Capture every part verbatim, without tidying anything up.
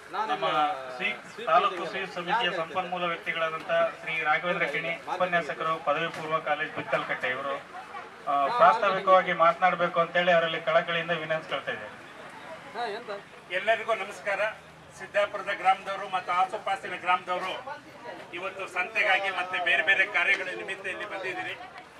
ನಮ್ಮ sweep taluk sweep ಸಮಿತಿಯ ಸಂಪನ್ಮೂಲ ವ್ಯಕ್ತಿಗಳಾದಂಥ ಶ್ರೀ ರಾಘವೇಂದ್ರ ಕಿಣಿ, ಉಪನ್ಯಾಸಕರು, ಪದವಿ ಪೂರ್ವ ಕಾಲೇಜ್ ಬಿಕ್ಕಲ್ಕಟ್ಟೆ, ಇವರು ಪ್ರಾಸ್ತಾವಿಕವಾಗಿ ಮಾತನಾಡಬೇಕು ಅಂತೇಳಿ ಅವರಲ್ಲಿ ಕಳಕಳಿಯಿಂದ ವಿನಂತಿಸ್ಕೊಳ್ತಾ ಇದ್ದೇವೆ. ಎಲ್ಲರಿಗೂ ನಮಸ್ಕಾರ. ಸಿದ್ದಾಪುರದ ಗ್ರಾಮದವರು ಮತ್ತು ಆಸುಪಾಸಿನ ಗ್ರಾಮದವರು ಇವತ್ತು ಸಂತೆಗಾಗಿ ಮತ್ತು ಬೇರೆ ಬೇರೆ ಕಾರ್ಯಗಳ ನಿಮಿತ್ತ ಇಲ್ಲಿ ಬಂದಿದ್ದೀರಿ.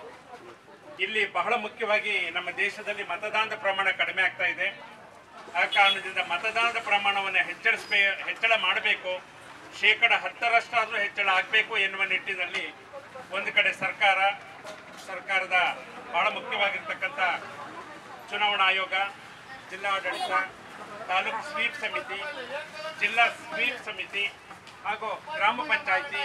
ಇಲ್ಲಿ ಬಹಳ ಮುಖ್ಯವಾಗಿ ನಮ್ಮ ದೇಶದಲ್ಲಿ ಮತದಾನದ ಪ್ರಮಾಣ ಕಡಿಮೆ ಆಗ್ತಾ ಇದೆ. ಆ ಕಾರಣದಿಂದ ಮತದಾನದ ಪ್ರಮಾಣವನ್ನು ಹೆಚ್ಚಳಿಸಬೇ ಹೆಚ್ಚಳ ಮಾಡಬೇಕು, ಶೇಕಡ ಹತ್ತರಷ್ಟಾದರೂ ಹೆಚ್ಚಳ ಆಗಬೇಕು ಎನ್ನುವ ನಿಟ್ಟಿನಲ್ಲಿ ಒಂದು ಕಡೆ ಸರ್ಕಾರ ಸರ್ಕಾರದ ಬಹಳ ಮುಖ್ಯವಾಗಿರ್ತಕ್ಕಂಥ ಚುನಾವಣಾ ಆಯೋಗ, ಜಿಲ್ಲಾಡಳಿತ, ತಾಲೂಕು ಸ್ವೀಪ್ ಸಮಿತಿ, ಜಿಲ್ಲಾ ಸ್ವೀಪ್ ಸಮಿತಿ ಹಾಗೂ ಗ್ರಾಮ ಪಂಚಾಯಿತಿ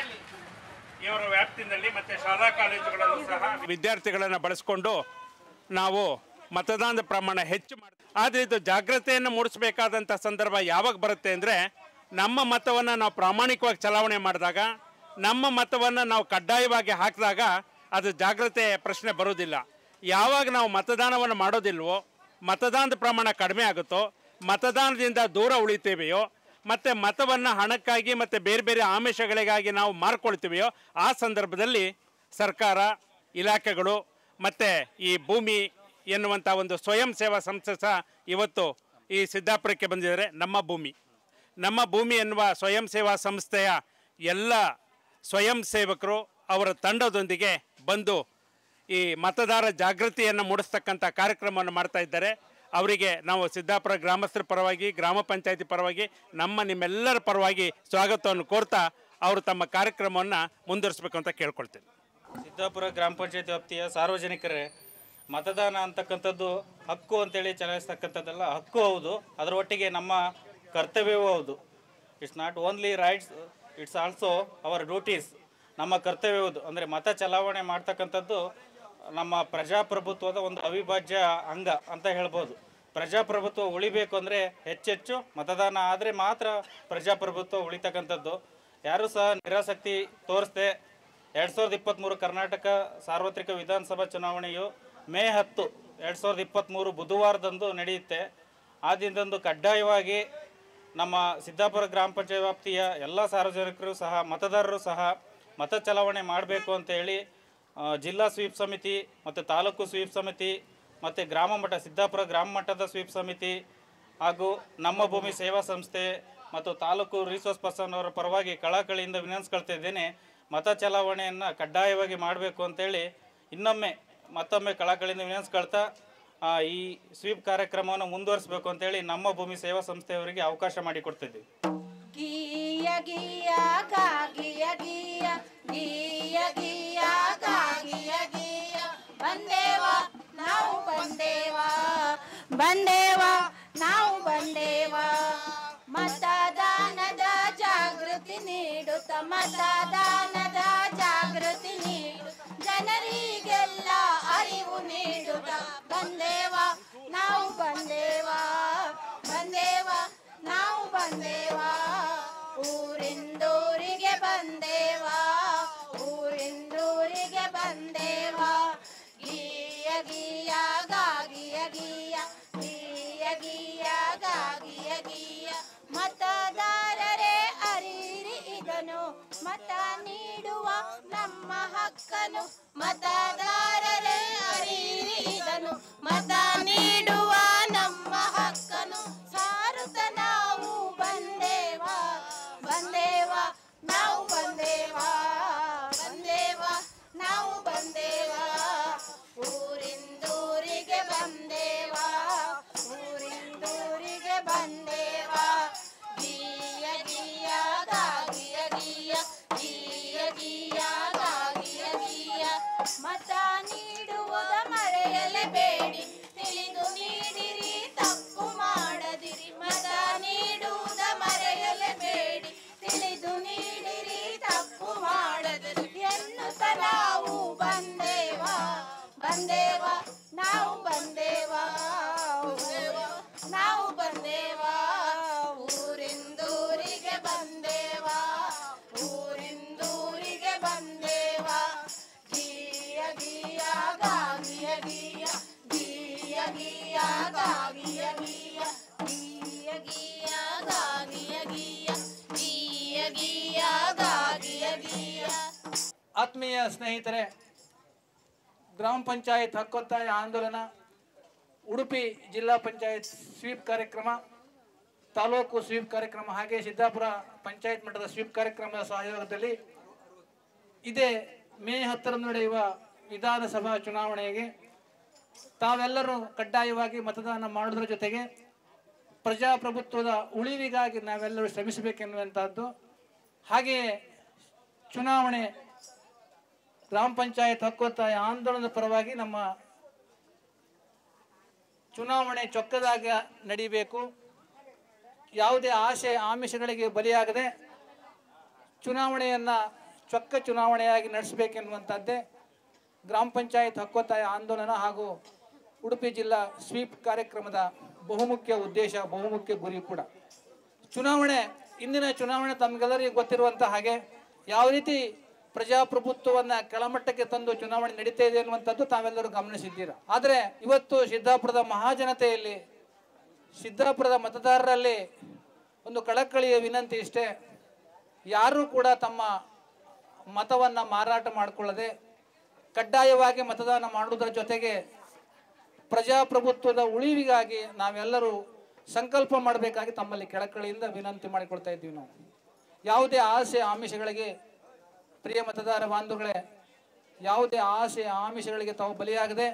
ಇವರ ವ್ಯಾಪ್ತಿನಲ್ಲಿ ಮತ್ತು ಶಾಲಾ ಕಾಲೇಜುಗಳಲ್ಲೂ ಸಹ ವಿದ್ಯಾರ್ಥಿಗಳನ್ನು ಬಳಸಿಕೊಂಡು ನಾವು ಮತದಾನದ ಪ್ರಮಾಣ ಹೆಚ್ಚು ಮಾಡಿ, ಆದರೆ ಇದು ಜಾಗೃತೆಯನ್ನು ಮೂಡಿಸಬೇಕಾದಂಥ ಸಂದರ್ಭ ಯಾವಾಗ ಬರುತ್ತೆ ಅಂದರೆ, ನಮ್ಮ ಮತವನ್ನು ನಾವು ಪ್ರಾಮಾಣಿಕವಾಗಿ ಚಲಾವಣೆ ಮಾಡಿದಾಗ, ನಮ್ಮ ಮತವನ್ನು ನಾವು ಕಡ್ಡಾಯವಾಗಿ ಹಾಕಿದಾಗ ಅದು ಜಾಗೃತೆ ಪ್ರಶ್ನೆ ಬರೋದಿಲ್ಲ. ಯಾವಾಗ ನಾವು ಮತದಾನವನ್ನು ಮಾಡೋದಿಲ್ವೋ, ಮತದಾನದ ಪ್ರಮಾಣ ಕಡಿಮೆ ಆಗುತ್ತೋ, ಮತದಾನದಿಂದ ದೂರ ಉಳಿತೀವೆಯೋ, ಮತ್ತು ಮತವನ್ನು ಹಣಕ್ಕಾಗಿ ಮತ್ತು ಬೇರೆ ಬೇರೆ ಆಮಿಷಗಳಿಗಾಗಿ ನಾವು ಮಾರ್ಕೊಳ್ತೀವೆಯೋ, ಆ ಸಂದರ್ಭದಲ್ಲಿ ಸರ್ಕಾರ, ಇಲಾಖೆಗಳು ಮತ್ತು ಈ ಭೂಮಿ ಎನ್ನುವಂಥ ಒಂದು ಸ್ವಯಂ ಸೇವಾ ಸಂಸ್ಥೆ ಸಹ ಇವತ್ತು ಈ ಸಿದ್ದಾಪುರಕ್ಕೆ ಬಂದಿದ್ದಾರೆ. ನಮ್ಮ ಭೂಮಿ ನಮ್ಮ ಭೂಮಿ ಎನ್ನುವ ಸ್ವಯಂ ಸೇವಾ ಸಂಸ್ಥೆಯ ಎಲ್ಲ ಸ್ವಯಂ ಸೇವಕರು ಅವರ ತಂಡದೊಂದಿಗೆ ಬಂದು ಈ ಮತದಾರ ಜಾಗೃತಿಯನ್ನು ಮೂಡಿಸ್ತಕ್ಕಂಥ ಕಾರ್ಯಕ್ರಮವನ್ನು ಮಾಡ್ತಾ ಇದ್ದಾರೆ. ಅವರಿಗೆ ನಾವು ಸಿದ್ದಾಪುರ ಗ್ರಾಮಸ್ಥರ ಪರವಾಗಿ, ಗ್ರಾಮ ಪಂಚಾಯತಿ ಪರವಾಗಿ, ನಮ್ಮ ನಿಮ್ಮೆಲ್ಲರ ಪರವಾಗಿ ಸ್ವಾಗತವನ್ನು ಕೋರ್ತಾ ಅವರು ತಮ್ಮ ಕಾರ್ಯಕ್ರಮವನ್ನು ಮುಂದುವರಿಸಬೇಕು ಅಂತ ಕೇಳ್ಕೊಳ್ತೇನೆ. ಸಿದ್ದಾಪುರ ಗ್ರಾಮ ಪಂಚಾಯತಿ ವ್ಯಾಪ್ತಿಯ ಸಾರ್ವಜನಿಕರೇ, ಮತದಾನ ಅಂತಕ್ಕಂಥದ್ದು ಹಕ್ಕು ಅಂತೇಳಿ ಚಲಾಯಿಸ್ತಕ್ಕಂಥದ್ದೆಲ್ಲ ಹಕ್ಕು ಹೌದು, ಅದರ ಒಟ್ಟಿಗೆ ನಮ್ಮ ಕರ್ತವ್ಯವೂ ಹೌದು. It's not only rights, it's also our duties. ನಮ್ಮ ಕರ್ತವ್ಯ ಹೌದು. ಅಂದರೆ ಮತ ಚಲಾವಣೆ ಮಾಡ್ತಕ್ಕಂಥದ್ದು ನಮ್ಮ ಪ್ರಜಾಪ್ರಭುತ್ವದ ಒಂದು ಅವಿಭಾಜ್ಯ ಅಂಗ ಅಂತ ಹೇಳ್ಬೋದು. ಪ್ರಜಾಪ್ರಭುತ್ವ ಉಳಿಬೇಕು ಅಂದರೆ ಹೆಚ್ಚೆಚ್ಚು ಮತದಾನ ಆದರೆ ಮಾತ್ರ ಪ್ರಜಾಪ್ರಭುತ್ವ ಉಳಿತಕ್ಕಂಥದ್ದು. ಯಾರೂ ಸಹ ನಿರಾಸಕ್ತಿ ತೋರಿಸ್ದೆ ಎರಡು ಸಾವಿರದ ಇಪ್ಪತ್ತ್ಮೂರು ಕರ್ನಾಟಕ ಸಾರ್ವತ್ರಿಕ ವಿಧಾನಸಭಾ ಚುನಾವಣೆಯು ಮೇ ಹತ್ತು ಎರಡು ಸಾವಿರದ ಇಪ್ಪತ್ತ್ಮೂರು ಬುಧವಾರದಂದು ನಡೆಯುತ್ತೆ. ಆ ದಿನದಂದು ಕಡ್ಡಾಯವಾಗಿ ನಮ್ಮ ಸಿದ್ದಾಪುರ ಗ್ರಾಮ ಪಂಚಾಯತ್ ವ್ಯಾಪ್ತಿಯ ಎಲ್ಲ ಸಾರ್ವಜನಿಕರು ಸಹ, ಮತದಾರರು ಸಹ ಮತ ಚಲಾವಣೆ ಮಾಡಬೇಕು ಅಂತೇಳಿ ಜಿಲ್ಲಾ ಸ್ವೀಪ್ ಸಮಿತಿ ಮತ್ತು ತಾಲೂಕು ಸ್ವೀಪ್ ಸಮಿತಿ ಮತ್ತು ಗ್ರಾಮ ಮಟ್ಟ ಸಿದ್ದಾಪುರ ಗ್ರಾಮ ಮಟ್ಟದ ಸ್ವೀಪ್ ಸಮಿತಿ ಹಾಗೂ ನಮ್ಮ ಭೂಮಿ ಸೇವಾ ಸಂಸ್ಥೆ ಮತ್ತು ತಾಲೂಕು ರಿಸೋರ್ಸ್ ಪರ್ಸನ್ ಅವರ ಪರವಾಗಿ ಕಳಕಳಿಯಿಂದ ವಿನಂತಿಸ್ಕೊಳ್ತಾ ಇದ್ದೇನೆ. ಮತ ಚಲಾವಣೆಯನ್ನು ಕಡ್ಡಾಯವಾಗಿ ಮಾಡಬೇಕು ಅಂತೇಳಿ ಇನ್ನೊಮ್ಮೆ ಮತ್ತೊಮ್ಮೆ ಕಳಕಳಿಯಿಂದ ವಿನಂತಿಸ್ಕೊಳ್ತಾ ಈ ಸ್ವೀಪ್ ಕಾರ್ಯಕ್ರಮವನ್ನು ಮುಂದುವರಿಸಬೇಕು ಅಂತೇಳಿ ನಮ್ಮ ಭೂಮಿ ಸೇವಾ ಸಂಸ್ಥೆಯವರಿಗೆ ಅವಕಾಶ ಮಾಡಿಕೊಡ್ತಿದ್ದೀವಿ. ಗೀಯ ಗೀಯ ಗಾಗಿಯ ಗೀಯ ಗೀಯ ಗೀಯ ಗಾಗಿಯ ಗೀಯ ಬಂದೇವ ನಾವು ಬಂದೇವ ಬಂದೇವ ನಾವು ಬಂದೇವ ಮತದಾನದ ಜಾಗೃತಿ ನೀಡುತ್ತ ಮತದಾನದ ಜಾಗೃತಿ ನೀಡು ಜನರಿಗೆಲ್ಲ ಅರಿವು ನೀಡುತ್ತ ಬಂದೇವ ನಾವು ಬಂದೇವ ಬಂದೇವ ನಾವು ಬಂದೇವ ಊರಿಂದೂರಿಗೆ ಬಂದೇವ ಊರಿಂದೂರಿಗೆ ಬಂದೇವ ಗೀಯ ಗೀಯ ಗಾಗಿಯ ಗೀಯ ಗೀಯ ಗೀಯ ಗಾಗಿಯ ಗೀಯ ಮತದಾರರೇ ಅರಿರಿ ಇದನು ಮತ ನೀಡುವ ನಮ್ಮ ಹಕ್ಕನು ಮತದಾರರೇ ಅರಿರಿ ಇದನು ಮತ ನೀಡುವ ನಮ್ಮ ಹಕ್ಕನು ಸಾರುತ್ತ ನಾವು ಬಂದೇವ ಬಂದೇವ ನಾವು ಬಂದೇವ ಬಂದೇವ ನಾವು ಬಂದೇವ ಊರಿಂದೂರಿಗೆ ಬಂದೇವ ಊರಿಂದೂರಿಗೆ ಬಂದೇವ ಗೀಯ ಗೀಯ ಗಾಗಿಯ ಗೀಯ ಗೀಯ ಗೀಯ ಗಾಗಿಯ ಗೀಯ ಮತ ನೀಡುವುದ ಮರೆಯಲೇಬೇಡಿ ತಿಳಿದು ನೀಡಿ ಆತ್ಮೀಯ ಸ್ನೇಹಿತರೆ, ಗ್ರಾಮ ಪಂಚಾಯತ್ ಹಕ್ಕೊತ್ತಾಯ ಆಂದೋಲನ, ಉಡುಪಿ ಜಿಲ್ಲಾ ಪಂಚಾಯತ್ ಸ್ವೀಪ್ ಕಾರ್ಯಕ್ರಮ, ತಾಲೂಕು ಸ್ವೀಪ್ ಕಾರ್ಯಕ್ರಮ ಹಾಗೆ ಸಿದ್ದಾಪುರ ಪಂಚಾಯತ್ ಮಟ್ಟದ ಸ್ವೀಪ್ ಕಾರ್ಯಕ್ರಮದ ಸಹಯೋಗದಲ್ಲಿ ಇದೇ ಮೇ ಹತ್ತರಂದು ನಡೆಯುವ ವಿಧಾನಸಭಾ ಚುನಾವಣೆಗೆ ತಾವೆಲ್ಲರೂ ಕಡ್ಡಾಯವಾಗಿ ಮತದಾನ ಮಾಡುವುದರ ಜೊತೆಗೆ ಪ್ರಜಾಪ್ರಭುತ್ವದ ಉಳಿವಿಗಾಗಿ ನಾವೆಲ್ಲರೂ ಶ್ರಮಿಸಬೇಕೆನ್ನುವಂಥದ್ದು, ಹಾಗೆಯೇ ಚುನಾವಣೆ ಗ್ರಾಮ ಪಂಚಾಯತ್ ಹಕ್ಕೊತ್ತಾಯ ಆಂದೋಲನದ ಪರವಾಗಿ ನಮ್ಮ ಚುನಾವಣೆ ಚೊಕ್ಕದಾಗ ನಡೀಬೇಕು, ಯಾವುದೇ ಆಸೆ ಆಮಿಷಗಳಿಗೆ ಬಲಿಯಾಗದೆ ಚುನಾವಣೆಯನ್ನು ಚೊಕ್ಕ ಚುನಾವಣೆಯಾಗಿ ನಡೆಸಬೇಕೆನ್ನುವಂಥದ್ದೇ ಗ್ರಾಮ ಪಂಚಾಯತ್ ಹಕ್ಕೊತ್ತಾಯ ಆಂದೋಲನ ಹಾಗೂ ಉಡುಪಿ ಜಿಲ್ಲಾ ಸ್ವೀಪ್ ಕಾರ್ಯಕ್ರಮದ ಬಹುಮುಖ್ಯ ಉದ್ದೇಶ, ಬಹುಮುಖ್ಯ ಗುರಿ ಕೂಡ. ಚುನಾವಣೆ, ಇಂದಿನ ಚುನಾವಣೆ ತಮಗೆಲ್ಲರಿಗೂ ಗೊತ್ತಿರುವಂಥ ಹಾಗೆ ಯಾವ ರೀತಿ ಪ್ರಜಾಪ್ರಭುತ್ವವನ್ನು ಕೆಳಮಟ್ಟಕ್ಕೆ ತಂದು ಚುನಾವಣೆ ನಡೀತಾ ಇದೆ ಅನ್ನುವಂಥದ್ದು ತಾವೆಲ್ಲರೂ ಗಮನಿಸಿದ್ದೀರ. ಆದರೆ ಇವತ್ತು ಸಿದ್ದಾಪುರದ ಮಹಾಜನತೆಯಲ್ಲಿ, ಸಿದ್ದಾಪುರದ ಮತದಾರರಲ್ಲಿ ಒಂದು ಕಳಕಳಿಯ ವಿನಂತಿ ಇಷ್ಟೇ, ಯಾರೂ ಕೂಡ ತಮ್ಮ ಮತವನ್ನು ಮಾರಾಟ ಮಾಡಿಕೊಳ್ಳದೆ ಕಡ್ಡಾಯವಾಗಿ ಮತದಾನ ಮಾಡುವುದರ ಜೊತೆಗೆ ಪ್ರಜಾಪ್ರಭುತ್ವದ ಉಳಿವಿಗಾಗಿ ನಾವೆಲ್ಲರೂ ಸಂಕಲ್ಪ ಮಾಡಬೇಕಾಗಿ ತಮ್ಮಲ್ಲಿ ಕೆಳಕಳಿಯಿಂದ ವಿನಂತಿ ಮಾಡಿಕೊಳ್ತಾ ಇದ್ದೀವಿ. ನಾವು ಯಾವುದೇ ಆಸೆ ಆಮಿಷಗಳಿಗೆ, ಪ್ರಿಯ ಮತದಾರ ಬಾಂಧುಗಳೇ, ಯಾವುದೇ ಆಸೆ ಆಮಿಷಗಳಿಗೆ ತಾವು ಬಲಿಯಾಗದೆ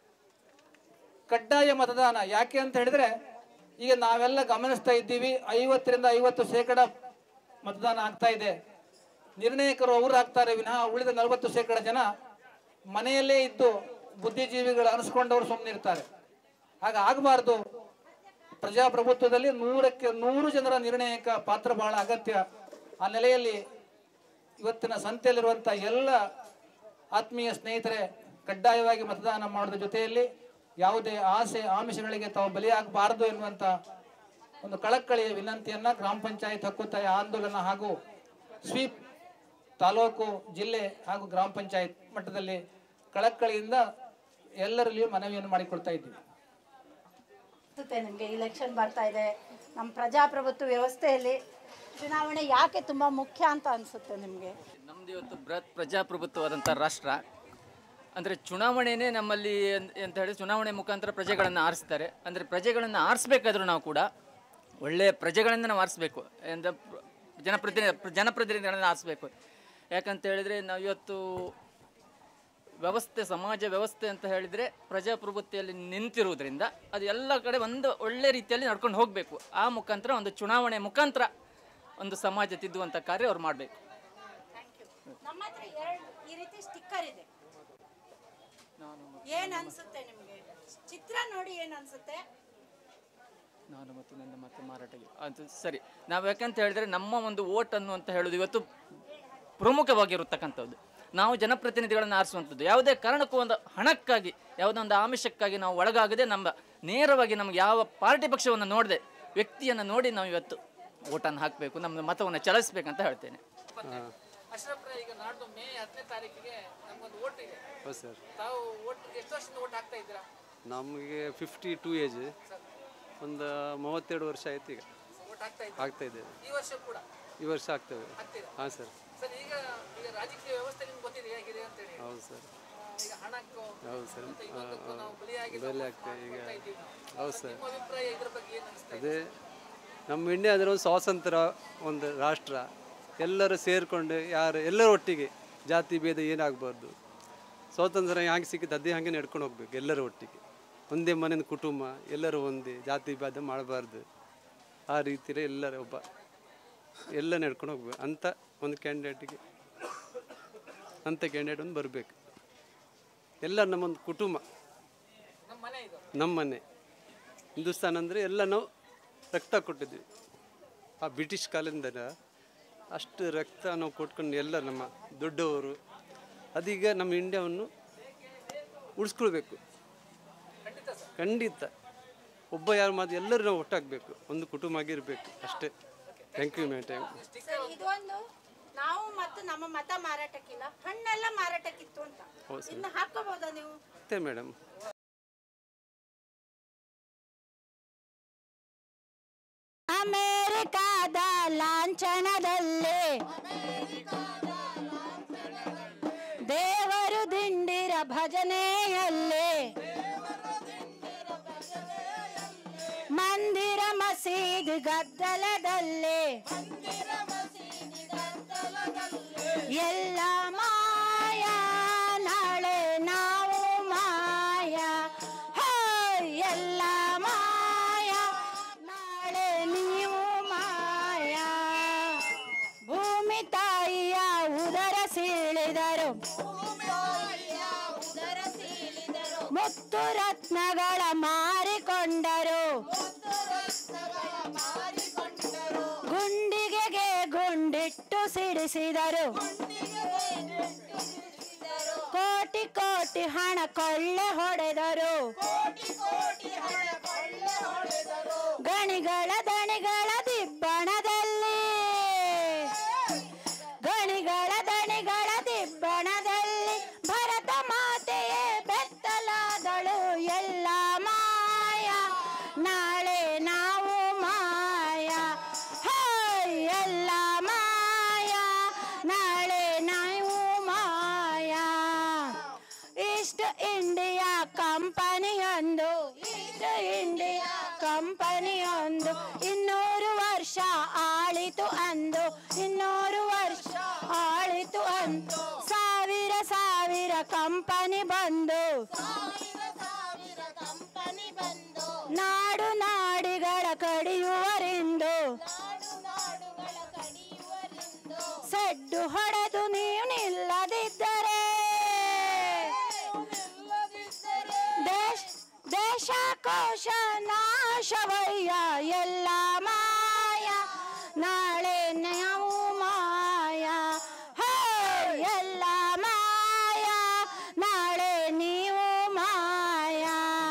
ಕಡ್ಡಾಯ ಮತದಾನ, ಯಾಕೆ ಅಂತ ಹೇಳಿದ್ರೆ ಈಗ ನಾವೆಲ್ಲ ಗಮನಿಸ್ತಾ ಇದ್ದೀವಿ, ಐವತ್ತರಿಂದ ಐವತ್ತು ಶೇಕಡ ಮತದಾನ ಆಗ್ತಾ ಇದೆ. ನಿರ್ಣಾಯಕರು ಅವರು ಆಗ್ತಾರೆ ವಿನಃ ಉಳಿದ ನಲವತ್ತು ಶೇಕಡ ಜನ ಮನೆಯಲ್ಲೇ ಇದ್ದು ಬುದ್ಧಿಜೀವಿಗಳು ಅನಿಸ್ಕೊಂಡವರು ಸುಮ್ಮನೆ ಇರ್ತಾರೆ. ಹಾಗ ಆಗಬಾರ್ದು. ಪ್ರಜಾಪ್ರಭುತ್ವದಲ್ಲಿ ನೂರಕ್ಕೆ ನೂರು ಜನರ ನಿರ್ಣಾಯಕ ಪಾತ್ರ ಬಹಳ ಅಗತ್ಯ. ಆ ನೆಲೆಯಲ್ಲಿ ಇವತ್ತಿನ ಸಂತೆಯಲ್ಲಿರುವಂಥ ಎಲ್ಲ ಆತ್ಮೀಯ ಸ್ನೇಹಿತರೆ ಕಡ್ಡಾಯವಾಗಿ ಮತದಾನ ಮಾಡೋದ್ರ ಜೊತೆಯಲ್ಲಿ ಯಾವುದೇ ಆಸೆ ಆಮಿಷಗಳಿಗೆ ತಾವು ಬಲಿಯಾಗಬಾರದು ಎನ್ನುವಂಥ ಒಂದು ಕಳಕಳಿಯ ವಿನಂತಿಯನ್ನು ಗ್ರಾಮ ಪಂಚಾಯತ್ ಹಕ್ಕೊತ್ತಾಯ ಆಂದೋಲನ ಹಾಗೂ ಸ್ವೀಪ್ ತಾಲೂಕು, ಜಿಲ್ಲೆ ಹಾಗೂ ಗ್ರಾಮ ಪಂಚಾಯತ್ ಮಟ್ಟದಲ್ಲಿ ಕಳಕಳಿಯಿಂದ ಎಲ್ಲರಲ್ಲಿಯೂ ಮನವಿಯನ್ನು ಮಾಡಿಕೊಳ್ತಾ ಇದ್ದೀವಿ. ನಿಮಗೆ ಇಲೆಕ್ಷನ್ ಬರ್ತಾ ಇದೆ, ನಮ್ಮ ಪ್ರಜಾಪ್ರಭುತ್ವ ವ್ಯವಸ್ಥೆಯಲ್ಲಿ ಚುನಾವಣೆ ಯಾಕೆ ತುಂಬ ಮುಖ್ಯ ಅಂತ ಅನಿಸುತ್ತೆ ನಿಮಗೆ? ನಮ್ಮದು ಇವತ್ತು ಬೃಹತ್ ಪ್ರಜಾಪ್ರಭುತ್ವವಾದಂಥ ರಾಷ್ಟ್ರ. ಅಂದರೆ ಚುನಾವಣೆಯೇ ನಮ್ಮಲ್ಲಿ ಅಂತ ಹೇಳಿ ಚುನಾವಣೆ ಮುಖಾಂತರ ಪ್ರಜೆಗಳನ್ನು ಆರಿಸ್ತಾರೆ. ಅಂದರೆ ಪ್ರಜೆಗಳನ್ನು ಆರಿಸ್ಬೇಕಾದ್ರೂ ನಾವು ಕೂಡ ಒಳ್ಳೆಯ ಪ್ರಜೆಗಳಿಂದ ನಾವು ಆರಿಸ್ಬೇಕು, ಅಂದರೆ ಜನಪ್ರತಿನಿಧಿ ಜನಪ್ರತಿನಿಧಿಗಳನ್ನು ಆರಿಸ್ಬೇಕು. ಯಾಕಂತ ಹೇಳಿದರೆ ನಾವು ಇವತ್ತು ವ್ಯವಸ್ಥೆ, ಸಮಾಜ ವ್ಯವಸ್ಥೆ ಅಂತ ಹೇಳಿದರೆ ಪ್ರಜಾಪ್ರಭುತ್ವದಲ್ಲಿ ನಿಂತಿರುವುದರಿಂದ ಅದು ಎಲ್ಲ ಕಡೆ ಒಂದು ಒಳ್ಳೆ ರೀತಿಯಲ್ಲಿ ನಡ್ಕೊಂಡು ಹೋಗಬೇಕು. ಆ ಮುಖಾಂತರ ಒಂದು ಚುನಾವಣೆ ಮುಖಾಂತರ ಒಂದು ಸಮಾಜ ತಿದ್ದುವಂಥ ಕಾರ್ಯ ಅವ್ರು ಮಾಡಬೇಕು. ನಮ್ಮ ಹತ್ರ ಎರಡು ಈ ರೀತಿ ಸ್ಟಿಕ್ಕರ್ ಇದೆ, ಏನು ಅನಿಸುತ್ತೆ ನಿಮಗೆ? ಚಿತ್ರ ನೋಡಿ ಏನು ಅನಿಸುತ್ತೆ? ನಾನು ಮತ್ತು ನನ್ನ ಮತ್ತೆ ಮಾರಾಟಕ್ಕೆ ಅದು ಸರಿ. ನಾವು ಯಾಕಂತ ಹೇಳಿದರೆ ನಮ್ಮ ಒಂದು ಓಟನ್ನು ಅಂತ ಹೇಳೋದು ಇವತ್ತು ಪ್ರಮುಖವಾಗಿರತಕ್ಕಂಥದ್ದು. ನಾವು ಜನಪ್ರತಿನಿಧಿಗಳನ್ನು ಆರಿಸುವಂಥದ್ದು ಯಾವುದೇ ಕಾರಣಕ್ಕೂ ಒಂದು ಹಣಕ್ಕಾಗಿ, ಯಾವುದೋ ಒಂದು ಆಮಿಷಕ್ಕಾಗಿ ನಾವು ಒಳಗಾಗದೆ ನಮ್ಮ ನೇರವಾಗಿ ನಮ್ಗೆ ಯಾವ ಪಾರ್ಟಿ ಪಕ್ಷವನ್ನು ನೋಡದೆ ವ್ಯಕ್ತಿಯನ್ನು ನೋಡಿ ನಾವು ಇವತ್ತು ಓಟನ್ನು ಹಾಕಬೇಕು, ನಮ್ಮ ಮತವನ್ನು ಚಲಾಯಿಸಬೇಕಂತ ಹೇಳ್ತೇನೆ. ಈಗ ನಾಡ್ದು ಮೇ ಹತ್ತನೇ ತಾರೀಕಿಗೆ ನಮಗೊಂದು ಓಟ್ ಇದೆ. ಹೌದು ಸರ್. ತಾವು ಓಟ್ ಎಷ್ಟು ವರ್ಷದಿಂದ ಓಟ್ ಹಾಕ್ತಾ ಇದ್ದೀರಾ? ನಮಗೆ ಫಿಫ್ಟಿ ಟೂ ಏಜ್, ಒಂದು ಮೂವತ್ತೆರಡು ವರ್ಷ ಆಯ್ತು ಈಗ ಓಟ್ ಹಾಕ್ತಾ ಇದ್ದೀರಾ? ಆಗ್ತಾ ಇದ್ದೇವೆ. ಈ ವರ್ಷ ಕೂಡ ಈ ವರ್ಷ ಆಗ್ತೇವೆ. ಹಾಂ ಸರ್. ಸರ್, ಈಗ ಈಗ ರಾಜಕೀಯ ವ್ಯವಸ್ಥೆ ನಿಮ್ಗೆ ಗೊತ್ತಿದೆ ಹೇಗಿದೆ ಅಂತ ಹೇಳಿ. ಹೌದು ಸರ್. ಈಗ ಹಣಕ್ಕೂ ಹೌದು ಸರ್, ನಾವು ಬಲಿಯಾಗಿ ಬೆಲೆ ಆಗ್ತದೆ ಈಗ. ಹೌದು ಸರ್. ನಿಮ್ಮ ಅಭಿಪ್ರಾಯ ಇದ್ರ ಬಗ್ಗೆ ಏನು ಅನಿಸ್ತಾ ಇದೆ? ಅದೇ ನಮ್ಮ ಇಂಡಿಯಾ ಅಂದರೆ ಒಂದು ಸ್ವಾತಂತ್ರ್ಯ ಒಂದು ರಾಷ್ಟ್ರ, ಎಲ್ಲರೂ ಸೇರಿಕೊಂಡು ಯಾರು ಎಲ್ಲರ ಒಟ್ಟಿಗೆ ಜಾತಿ ಭೇದ ಏನಾಗಬಾರ್ದು. ಸ್ವಾತಂತ್ರ್ಯ ಹ್ಯಾಂಗೆ ಸಿಕ್ಕಿದ್ದು ಅದೇ ಹಾಗೆ ನಡ್ಕೊಂಡು ಹೋಗ್ಬೇಕು, ಎಲ್ಲರ ಒಟ್ಟಿಗೆ ಒಂದೇ ಮನೆಯ ಕುಟುಂಬ, ಎಲ್ಲರೂ ಒಂದೇ, ಜಾತಿ ಭೇದ ಮಾಡಬಾರ್ದು. ಆ ರೀತಿಯಲ್ಲಿ ಎಲ್ಲರ ಒಬ್ಬ ಎಲ್ಲ ನಡ್ಕೊಂಡು ಹೋಗ್ಬೇಕು ಅಂತ ಒಂದು ಕ್ಯಾಂಡಿಡೇಟಿಗೆ, ಅಂಥ ಕ್ಯಾಂಡಿಡೇಟ್ ಒಂದು ಬರಬೇಕು. ಎಲ್ಲ ನಮ್ಮೊಂದು ಕುಟುಂಬ, ನಮ್ಮ ಮನೆ. ಹಿಂದೂಸ್ತಾನ ಅಂದರೆ ಎಲ್ಲ ನಾವು ರಕ್ತ ಕೊಟ್ಟಿದ್ವಿ ಆ ಬ್ರಿಟಿಷ್ ಕಾಲದಿಂದ. ಅಷ್ಟು ರಕ್ತ ನಾವು ಕೊಟ್ಕೊಂಡು ಎಲ್ಲ ನಮ್ಮ ದೊಡ್ಡವರು, ಅದೀಗ ನಮ್ಮ ಇಂಡಿಯಾವನ್ನು ಉಳಿಸ್ಕೊಳ್ಬೇಕು. ಖಂಡಿತ ಒಬ್ಬ ಯಾರು ಮಾತು ಎಲ್ಲರೂ ನಾವು ಒಟ್ಟಾಗಬೇಕು, ಒಂದು ಕುಟುಂಬ ಆಗಿರಬೇಕು ಅಷ್ಟೇ. Thank you ma'am. Thank you. ಇದೊಂದು ನಾವು ಮತ್ತು ನಮ್ಮ ಮತ ಮಾರಾಟಕ್ಕಿಲ್ಲ, ಹಣ್ಣೆಲ್ಲ ಮಾರಾಟಕ್ಕಿತ್ತು ಅಂತ. ಇನ್ನು ಹಾಕೋಬಹುದಾ ನೀವು? ಮತ್ತೆ ಮೇಡಮ್, ಅಮೆರಿಕಾದ ಲಾಂಛನದಲ್ಲಿ ಭಜನೆಯಲ್ಲಿ ಮಂದಿರ ಮಸೀದಿ ಗದ್ದಲದಲ್ಲಿ ಎಲ್ಲ ಮಾಯ ನಾಳೆ ನಾವು ಮಾಯ ಹೋಯ್ ಎಲ್ಲ ಮಾಯ ನಾಳೆ ನೀವು ಮಾಯ ಭೂಮಿ ತಾಯಿಯ ಉದರ ಸೀಳಿದರು ಮುತ್ತು ರತ್ನಗಳ ಮಾರಿಕೊಂಡರು ಗುಂಡಿಗೆಗೆ ಗುಂಡಿಟ್ಟು ಸಿಡಿಸಿದರು ಕೋಟಿ ಕೋಟಿ ಹಣ ಕೊಳ್ಳೆ ಹೊಡೆದರು ಗಣಿಗಳ ದಣಿಗಳ ದಿಬ್ಬಣದಲ್ಲಿ ಗಣಿಗಳ ದಣಿಗಳ ದಿಬ್ಬಣದಲ್ಲಿ ಭರತ ಮಾತೆಯೇ ಬೆತ್ತಲಾದಳು ಎಲ್ಲ ಮಾಯ ನಾಳೆ ನಾವು ಮಾಯ ಹಾಯ್ ಎಲ್ಲ ಮಾಯ ನಾಳೆ ನಾವು ಮಾಯ ಈಸ್ಟ್ ಇಂಡಿಯಾ ಕಂಪನಿಯೊಂದು ಈಸ್ಟ್ ಇಂಡಿಯಾ ಕಂಪನಿಯೊಂದು ಇನ್ನೂರು ವರ್ಷ ಆಳಿತು ಅಂದು ಇನ್ನೂರು ವರ್ಷ ಆಳಿತು ಅಂದು ಸಾವಿರ ಸಾವಿರ ಕಂಪನಿ ಬಂದು ನಾಡು ನಾಡಿಗಳ ಕಡಿಯುವರೆಂದು ಸಡ್ಡು ಹೊಡೆದು ನೀವು ನಿಲ್ಲದಿದ್ದರೆ ದೇಶ ದೇಶಕೋಶ ನಾಶವಯ್ಯ ಎಲ್ಲ ಮಾಯ ನಾಳೆ ನಾವು ಮಾಯ ಹೇ ಎಲ್ಲ ಮಾಯ ನಾಳೆ ನೀವು ಮಾಯ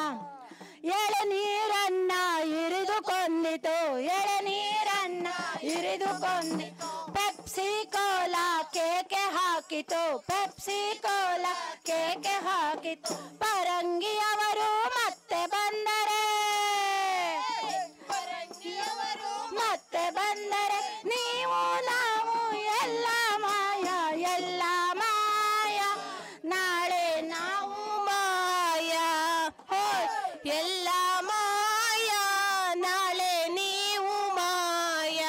ಎಳನೀರನ್ನ ಇರಿದು ಕೊಂದಿತು ಎಳನೀರನ್ನ ಇರಿದು ಕೊಂದಿತು ಪೆಪ್ಸಿ ಕೋಲಾ ಕೇಕೆ ಹಾಕಿತು ಪೆಪ್ಸಿ ಕೋಲಾ ಕೇಕೆ ಹಾಕಿತು ಪರಂಗಿಯವರು ಮತ್ತೆ ಬಂದರೆ ಮತ್ತೆ ಬಂದರೆ ನೀವು ನಾವು ಎಲ್ಲ ಮಾಯ ಎಲ್ಲ ಮಾಯ ನಾಳೆ ನಾವು ಮಾಯ ಹೋಯ್ ಎಲ್ಲ ಮಾಯ ನಾಳೆ ನೀವು ಮಾಯ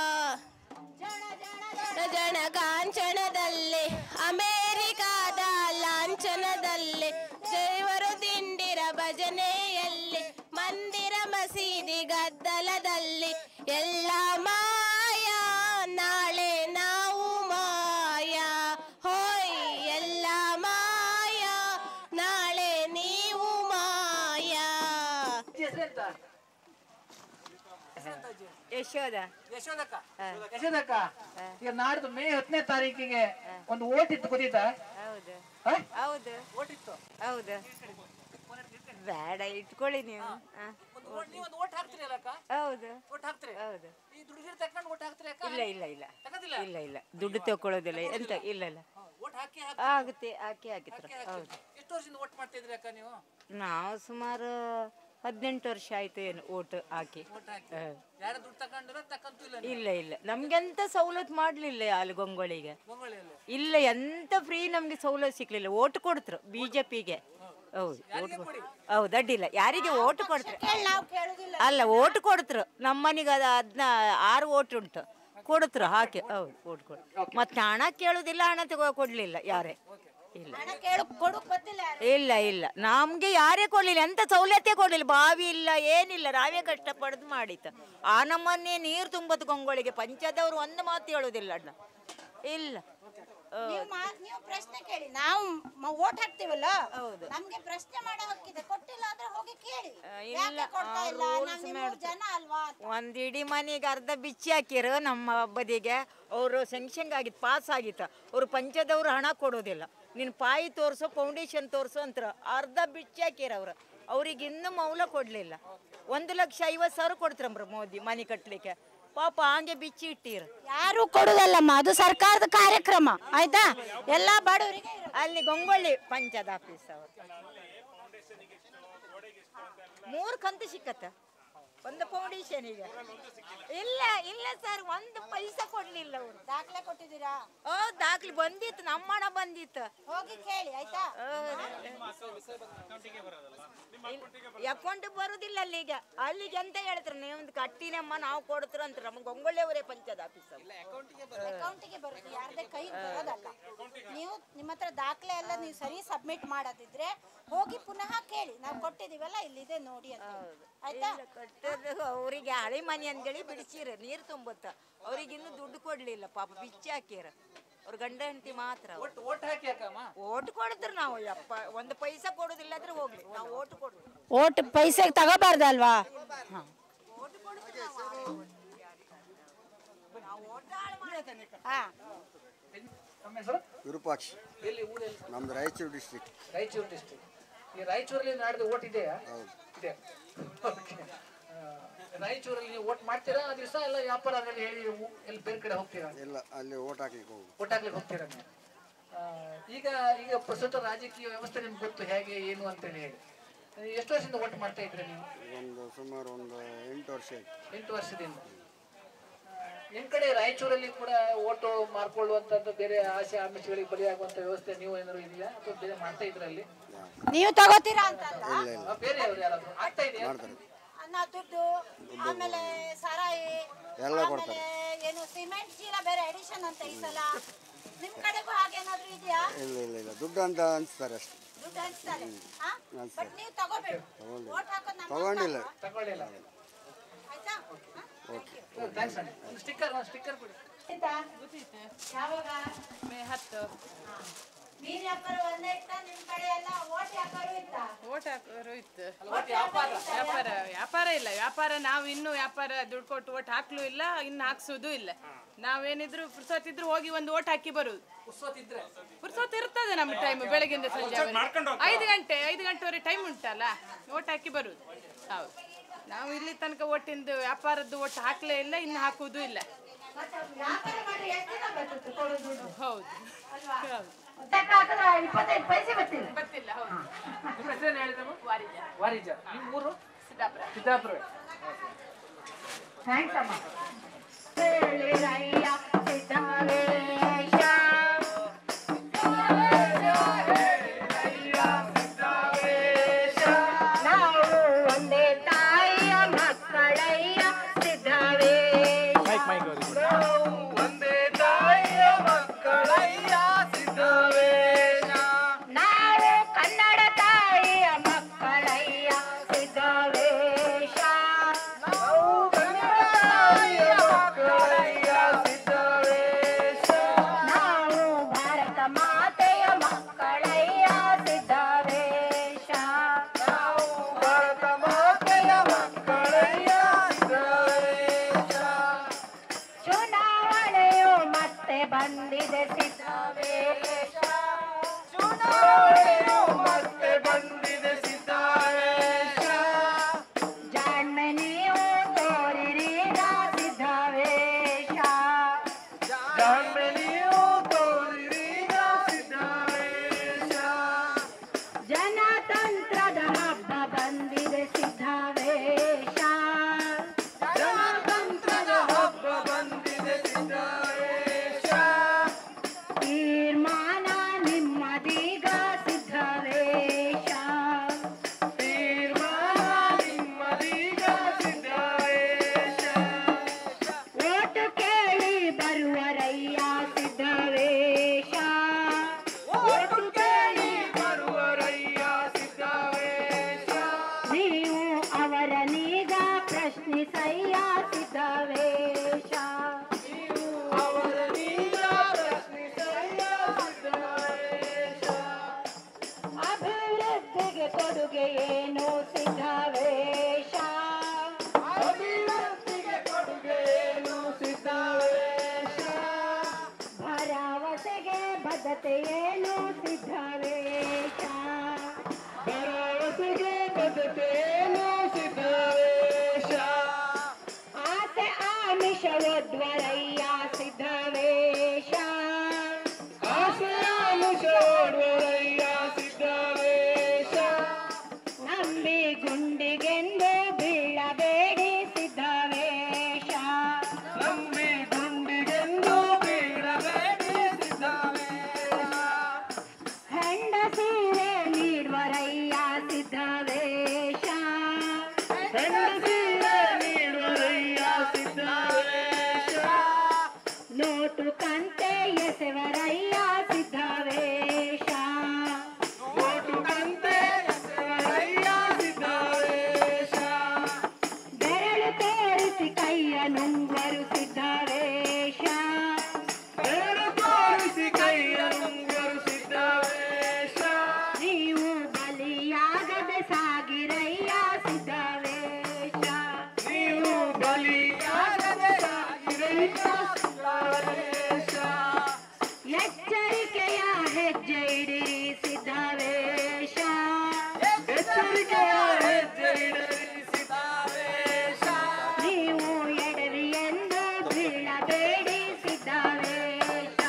ಜನ ಕಾಂಚನದಲ್ಲಿ ಅಮೇರಿಕಾದ ಲಾಂಛನದಲ್ಲಿ ದೇವರು ದಿಂಡಿರ ಭಜನೆಯಲ್ಲಿ ಮಂದಿರ ಮಸೀದಿ ಗದ್ದಲದಲ್ಲಿ ಎಲ್ಲ ಮಾಯ ನಾಳೆ ನಾವು ಮಾಯ ಹೋಯ್ ಎಲ್ಲ ಮಾಯ ನಾಳೆ ನೀವು ಮಾಯ ಯಶೋಧ ಯಶೋದಕ್ಕ ಯಶೋದಕ್ಕ ಈಗ ನಾಡ್ದು ಮೇ ಹತ್ತನೇ ತಾರೀಕಿಗೆ ಒಂದು ಓಟ್ ಇತ್ತು ಗೊತ್ತಿತ್ತಾ? ಹೌದು ಹ? ಹೌದು ಓಟ್ ಇತ್ತು. ಹೌದು ಬೇಡ ಇಟ್ಕೊಳ್ಳಿ ನೀವು ಹ. ಒಂದು ಓಟ್ ನೀವು ಒಂದು ಓಟ್ ಹಾಕ್ತೀರಿ ಅಲ್ಲಕ್ಕ? ಹೌದು ಓಟ್ ಹಾಕ್ತೀರಿ? ಹೌದು ಈ ದುಡ್ಡು ತಕೊಂಡು ಓಟ್ ಹಾಕ್ತೀರಿ ಅಕ್ಕ? ಇಲ್ಲ ಇಲ್ಲ ಇಲ್ಲ ತಗೋದಿಲ್ಲ? ಇಲ್ಲ ಇಲ್ಲ ದುಡ್ಡು ತಗೊಳ್ಳೋದಿಲ್ಲ ಎಂತ ಇಲ್ಲ ಇಲ್ಲ ಓಟ್ ಹಾಕಿ ಆಗುತ್ತೆ ಹಾಕಿ ಹಾಕಿದ್ರು ಹೌದು. ಎಷ್ಟು ವರ್ಷದಿಂದ ಓಟ್ ಮಾಡ್ತಾ ಇದ್ರಿ ಅಕ್ಕ ನೀವು? ನಾವು ಸುಮಾರು ಹದಿನೆಂಟು ವರ್ಷ ಆಯ್ತು ಏನು ಓಟ್ ಹಾಕಿ ಓಟ್ ಹಾಕಿ ಹ. ಯಾರು ದುಡ್ಡು ತಗೊಂಡ್ರ ತಕ್ಕಂತಿಲ್ಲ ಇಲ್ಲ ಇಲ್ಲ ನಮ್ಗೆಂತ ಸವಲತ್ತು ಮಾಡ್ಲಿಲ್ಲ ಅಲ್ಲಿ ಗೊಂಗೊಳಿಗೆ ಮಂಗಳಿಯಲ್ಲಿ? ಇಲ್ಲ ಎಂತ ಫ್ರೀ ನಮ್ಗೆ ಸವಲತ್ತು ಸಿಕ್ಲಿಲ್ಲ ಓಟ್ ಕೊಡ್ತರು ಬಿಜೆಪಿಗೆ ಹೌದು ಓಟ್ ಹೌದು ಅಡ್ಡಿಲ್ಲ ಯಾರಿಗೆ ಓಟ್ ಕೊಡ್ತಾರೆ ನಾವು ಕೇಳುದಿಲ್ಲ ಅಲ್ಲ ಓಟ್ ಕೊಡ್ತರು ನಮ್ಮನಿಗೆ ಅದು ಹದಿನ ಆರು ಓಟ್ ಉಂಟು ಕೊಡ್ತರು ಹಾಕಿ ಹೌದು ಓಟ್ ಕೊಡ್ತು ಮತ್ತೆ ಹಣ ಕೇಳುದಿಲ್ಲ ಹಣ ತಗೋ ಕೊಡ್ಲಿಲ್ಲ ಯಾರೇ ಇಲ್ಲ ಹಣ ಕೇಳು ಕೊಡು ಗೊತ್ತಿಲ್ಲ ಯಾರು. ಇಲ್ಲ ಇಲ್ಲ ನಮ್ಗೆ ಯಾರೇ ಕೊಡ್ಲಿಲ್ಲ ಎಂತ ಸೌಲಭ್ಯ ಕೊಡ್ಲಿಲ್ಲ ಬಾವಿ ಇಲ್ಲ ಏನಿಲ್ಲ ನಾವೇ ಕಷ್ಟಪಡ್ದು ಮಾಡಿತ್ತು ಆ ನಮ್ಮನ್ನೇ ನೀರು ತುಂಬತ್ತು ಗೊಂಗೊಳಿಗೆ ಪಂಚಾಯತವ್ರು ಒಂದು ಮಾತು ಹೇಳುದಿಲ್ಲ ಅಣ್ಣ ಇಲ್ಲ ನೀವು ಮಾ- ನೀವು ಪ್ರಶ್ನೆ ಕೇಳಿ ನಾವು ಓಟ್ ಹಾಕ್ತಿವಲ್ಲ ಹೌದು. ನಮ್ಗೆ ಪ್ರಶ್ನೆ ಮಾಡೋ ಹಕ್ಕಿದೆ ಕೊಟ್ಟಿಲ್ಲ ಅಂದ್ರೆ ಹೋಗಿ ಕೇಳಿ ಇಲ್ಲ, ಯಾಕೆ ಕೊಡ್ತಾ ಆ ಇಲ್ಲ rules ನಾವ್ ನಿಮ್ಮ ಮಾಡ್ತಾರೆ. ಜನ ಅಲ್ವಾ ಅಂತ. ಒಂದ್ ಇಡೀ ಮನೆಗೆ ಅರ್ಧ ಬಿಚ್ಚಿ ಹಾಕಿರು ನಮ್ಮ ಬದಿಗೆ ಅವರು ಸೆಂಕ್ಷನ್ ಆಗಿತ್ತು ಪಾಸ್ ಆಗಿತ್ತು ಅವ್ರು ಪಂಚದವ್ರು ಹಣ ಕೊಡೋದಿಲ್ಲ ನೀನು ಪಾಯಿ ತೋರ್ಸು ಫೌಂಡೇಶನ್ ತೋರ್ಸು ಅಂತಾರ ಅರ್ಧ ಬಿಚ್ಚಿ ಹಾಕಿರ ಅವ್ರು ಅವ್ರಿಗೆ ಇನ್ನೂ ಮೌಲ ಕೊಡ್ಲಿಲ್ಲ ಒಂದು ಲಕ್ಷ ಐವತ್ತು ಸಾವಿರ ಕೊಡ್ತಾರಂಬ್ರ ಮೋದಿ ಮನೆ ಕಟ್ಲಿಕ್ಕೆ ಪಾಪ ಹಂಗೆ ಬಿಚ್ಚಿ ಇಟ್ಟಿರು ಯಾರು ಕೊಡುದಲ್ಲಮ್ಮ ಅದು ಸರ್ಕಾರದ ಕಾರ್ಯಕ್ರಮ ಆಯ್ತಾ ಎಲ್ಲಾ ಬಡವರಿಗೆ ಇರುತ್ತೆ. ಅಲ್ಲಿ ಗೊಂಗೊಳ್ಳಿ ಪಂಚಾಯತ್ ಆಫೀಸ್ ಅವರು ಮೂರು ಕಂತು ಸಿಕ್ಕತ್ತ ಒಂದು ಫೌಂಡೇಶನ್ ಈಗ ಇಲ್ಲ ಇಲ್ಲ ಸರ್, ಒಂದು ಪೈಸಾ ಕೊಡ್ಲಿಲ್ಲ ಅವರು. ದಾಖಲೆ ಕೊಟ್ಟಿದ್ದೀರಾ? ಓ ದಾಖಲೆ ಬಂದಿತ್ತು, ನಮ್ಮ ಹಣ ಬಂದಿತ್ತು. ಹೋಗಿ ಕೇಳಿ ಆಯ್ತಾ. ಅಕೌಂಟ್ ಬರುದಿಲ್ಲ ಅಲ್ಲಿಗೆ. ಅಲ್ಲಿಗೆ ಅಂತ ಹೇಳ್ತಾರೆ, ನೀವು ಕಟ್ಟಿನಮ್ಮ ನಾವು ಕೊಡ್ತೀರ ಅಂತ. ನಮ್ಗೆ ಗಂಗೊಳ್ಳೆಯವರೇ ಪಂಚಾಯತ್ ಆಫೀಸ್ ಅಕೌಂಟಿಗೆ ಬರುತ್ತೆ, ಯಾರದೇ ಕೈ ಬರೋದಲ್ಲ. ನೀವು ನಿಮ್ಮ ಹತ್ರ ದಾಖಲೆ ಎಲ್ಲ ನೀವು ಸರಿ ಸಬ್ಮಿಟ್ ಮಾಡೋದಿದ್ರೆ ಹೋಗಿ ಪುನಃ ಕೇಳಿ, ನಾವು ಕೊಟ್ಟಿದೀವಲ್ಲ ಇಲ್ಲಿದೆ ನೋಡಿ ಅಂತ, ಆಯ್ತಾ. ಕಟ್ಟೋದು ಅವರಿಗೆ ಹಳೆ ಮನೆ ಅಂತೇಳಿ ಬಿಡಿಸಿರ ನೀರು ತುಂಬುತ್ತ. ಅವ್ರಿಗೆ ಇನ್ನೂ ದುಡ್ಡು ಕೊಡ್ಲಿಲ್ಲ ಪಾಪ, ಬಿಚ್ಚಿ ಹಾಕ್ಯಾರ. ಅವ್ರ ಗಂಡ ಹೆಂಡತಿ ಮಾತ್ರ ಓಟ್ ಹಾಕಿ ಅಕ್ಕಮ್ಮ. ಓಟ್ ಕೊಡಿದ್ರು ನಾವು ಯಪ್ಪ ಒಂದು ಪೈಸಾ ಕೊಡೋದಿಲ್ಲ ಆದ್ರೆ ಹೋಗ್ಲಿ, ನಾವು ಓಟ್ ಕೊಡುದು. ಓಟ್ ಪೈಸೆಗೆ ತಗೋಬಾರ್ದಲ್ವಾ? ವಿರೂಪಾಕ್ಷ. ಎಲ್ಲಿ ಊರಲ್ಲಿ? ನಮ್ದು ರಾಯಚೂರು ಡಿಸ್ಟ್ರಿಕ್ಟ್. ರಾಯಚೂರು ಡಿಸ್ಟ್ರಿಕ್ಟ್. ಈ ರಾಯಚೂರಲ್ಲಿ ನಾಡ್ದು ಓಟ್ ಇದೆಯಾ? ಹೌದು ಇದೆ. ಓಕೆ. ರಾಯಚೂರಲ್ಲಿ ನೀವು ಓಟ್ ಮಾಡ್ತೀರಾ ಆ ದಿವಸ ಎಲ್ಲ ವ್ಯಾಪಾರ ಹೇಳಿ ಎಲ್ಲಿ ಬೇರೆ ಕಡೆ ಹೋಗ್ತೀರಾ? ಇಲ್ಲ, ಅಲ್ಲಿ ಓಟ್ ಹಾಕ್ಲಿಕ್ಕೆ ಹೋಗುದು. ಓಟ್ ಹಾಕ್ಲಿಕ್ಕೆ ಹೋಗ್ತೀರಾ ನೀವು? ಈಗ ಈಗ ಪ್ರಸ್ತುತ ರಾಜಕೀಯ ವ್ಯವಸ್ಥೆ ನಿಮ್ಗೆ ಗೊತ್ತು ಹೇಗೆ ಏನು ಅಂತೇಳಿ ಹೇಳಿ. ಎಷ್ಟು ವರ್ಷದಿಂದ ಓಟ್ ಮಾಡ್ತಾ ಇದ್ರಿ ನೀವು? ಒಂದು ಸುಮಾರು ಒಂದು ಎಂಟು ವರ್ಷ ಆಯ್ತು. ಎಂಟು ವರ್ಷದಿಂದ. ನಿಮ್ ಕಡೆ ರಾಯಚೂರಲ್ಲಿ ಕೂಡ ಓಟು ಮಾರ್ಕೊಳ್ಳುವಂತದ್ದು ಬೇರೆ ಆಸೆ ಆಮಿಷಗಳಿಗೆ ಬಲಿಯಾಗುವಂತ ವ್ಯವಸ್ಥೆ ನೀವು ಏನಾದ್ರು ಇದೆಯಾ ಅಥವಾ ಬೇರೆ ಮಾಡ್ತಾ ಇದ್ರಲ್ಲಿ? ನೀವು ತಗೋತೀರಾ ಅಂತ ಬೇರೆ ಅವ್ರು ಯಾರಾದ್ರು ಆಗ್ತಾ ಇದೆಯಾ? ಅನ್ನ ದುಡ್ಡು, ಆಮೇಲೆ ಸಾರಾಯಿ, ಎಲ್ಲ ಆಮೇಲೆ ಏನು ಸಿಮೆಂಟ್ ಚೀಲ ಬೇರೆ ಎಡಿಷನ್ ಅಂತ ಈ ಸಲ. ನಿಮ್ ಕಡೆಗೂ ಹಾಗೇನಾದ್ರೂ ಇದೆಯಾ? ಇಲ್ಲ ಇಲ್ಲ ಇಲ್ಲ, ದುಡ್ಡು ಅಂತ ಅನ್ಸ್ತಾರೆ ಅಷ್ಟೇ. ದುಡ್ಡು ಹಂಚ್ತಾರೆ. ಬಟ್ ನೀವು ತಗೋಬೇಡಿ, ಓಟ್ ಹಾಕೋದು ನಮ್ಮ ತಗೊಂಡಿಲ್ಲ. ತಗೊಳ್ಳಿಲ್ಲ. ಆಯ್ತಾ? ಓಕೆ, ಥ್ಯಾಂಕ್ಸ್ ಅಣ್ಣ. ಒಂದು ಸ್ಟಿಕ್ಕರ್ ಒಂದು ಸ್ಟಿಕ್ಕರ್ ಕೊಡಿ. ಯಾವಾಗ? ಮೇ ಹತ್ತು. ಮೀನ್ ವ್ಯಾಪಾರ ಒಂದೇ ಇತ್ತ? ನಿಮ್ ಕಡೆ ಎಲ್ಲ ಓಟ್ ವ್ಯಾಪಾರ ಇತ್ತ? ಓಟ್ ಹಾಕೋರು ಇತ್ತು. ವ್ಯಾಪಾರ ವ್ಯಾಪಾರ ಇಲ್ಲ. ವ್ಯಾಪಾರ ನಾವು ಇನ್ನೂ ವ್ಯಾಪಾರ ದುಡ್ಡು ಕೊಟ್ಟು ಓಟ್ ಹಾಕ್ಲೂ ಇಲ್ಲ, ಇನ್ನು ಹಾಕ್ಸೋದು ಇಲ್ಲ. ನಾವೇನಿದ್ರು ಪುರ್ಸೊತ್ತಿದ್ರು ಹೋಗಿ ಒಂದು ಓಟ್ ಹಾಕಿ ಬರುದು. ಪುರ್ಸೊತ್ತು ಇರ್ತದೆ ನಮ್ಮ ಟೈಮ್, ಬೆಳಗ್ಗೆಯಿಂದ ಸಂಜೆ ಐದು ಗಂಟೆ ಐದು ಗಂಟೆವರೆಗೆ ಟೈಮ್ ಉಂಟಲ್ಲ, ಓಟ್ ಹಾಕಿ ಬರುದು. ಹೌದು, ನಾವು ಇಲ್ಲಿ ತನಕ ಒಟ್ಟಿಂದು ವ್ಯಾಪಾರದ್ದು ಒಟ್ಟು ಹಾಕ್ಲೇ ಇಲ್ಲ, ಇನ್ನು ಹಾಕುವುದೂ ಇಲ್ಲ. ಹೌದು ಇಪ್ಪತ್ತೈದು ಪೈಸೆ ಬರ್ತಿಲ್ಲ. ಗೊತ್ತಿಲ್ಲ. ಹೌದು. ನಿಮ್ಮ ಹೆಸರೇನು ಹೇಳಿದಮ್ಮ? ವಾರಿಜ. ವಾರಿಜ. ನಿಮ್ಮ ಊರು? ಸಿದ್ದಾಪುರ. ಸಿದ್ದಾಪುರ. ಥ್ಯಾಂಕ್ಸ್ ಅಮ್ಮ. ಬಂದಿದೆ ಸಿದ್ದಾವೇಶ, ಚುನಾವಣೆಯು ಮತ್ತೆ ಬಂದಿದೆ ಸಿದ್ದಾವೇಶ. ಜಾಣ್ಮೆ ನೀವು ತೋರಿರೀಗ ಸಿದ್ದಾವೇಶ, ಜಾಣ್ಮೆ ನೀವು ತೋರಿರೀಗ ಸಿದ್ದಾವೇಶ. ಜನತಂತ್ರದ ಹಬ್ಬ ಬಂದಿದೆ ಸಿದ್ದಾವೇಶ, ಜನತಂತ್ರದ ಹಬ್ಬ ಬಂದಿದೆ ಸಿದ್ದಾವೇಶ. ತೀರ್ಮಾನ ನಿಮ್ಮದೀಗ ಸಿದ್ದಾವೇಶ, ತೀರ್ಮಾನ ನಿಮ್ಮದೀಗ ಸಿದ್ದಾವೇಶ. ಓಟು ಕೇಳಿ ಬರುವರಯ್ಯ ಸಿದ್ದಾವೇಶ, ಓಟು ಕೇಳಿ ಬರುವರಯ್ಯ ಸಿದ್ದಾವೇಶ. ನೀವು ಅವರನೀಗ ಪ್ರಶ್ನಿಸಯ್ಯ ಸಿದ್ದಾವೇಶ, ನೀವು ಅವರನೀಗ ಅಭಿವೃದ್ಧಿಗೆ ಕೊಡುಗೆ ಏನು ಸಿದ್ದಾವೇಶ, ಅಭಿವೃದ್ಧಿಗೆ ಕೊಡುಗೆ ಏನು ಸಿದ್ದಾವೇಶ. ಭರವಸೆಗೆ ಬದ್ಧತೆ ಏನು ಸಿದ್ದಾವೇಶ, ಭರವಸೆಗೆ ಬದ್ಧತೆ ಏನು ಸಿದ್ದಾವೇಶ. ಆಸೆ ಆಮಿಷವದ್ವರಯ್ಯ ಸಿದ್ದಾವೇಶ, ಆಸೆ ಆಮಿಷವದ್ವರಯ್ಯ ಸಿದ್ದಾವೇಶ. ನಂಬಿ ಗುಂಡಿಗೆಂದು ಬೀಳಬೇಡಿ ಸಿದ್ದಾವೇಶ, ಹೆಜ್ಜೆ ಇಡಿರಿ ಸಿದ್ಧಾವೇಶ ನೀವು ಎಡವಿ ಎಂದು ಬೀಳಬೇಡಿ ಸಿದ್ಧಾವೇಶ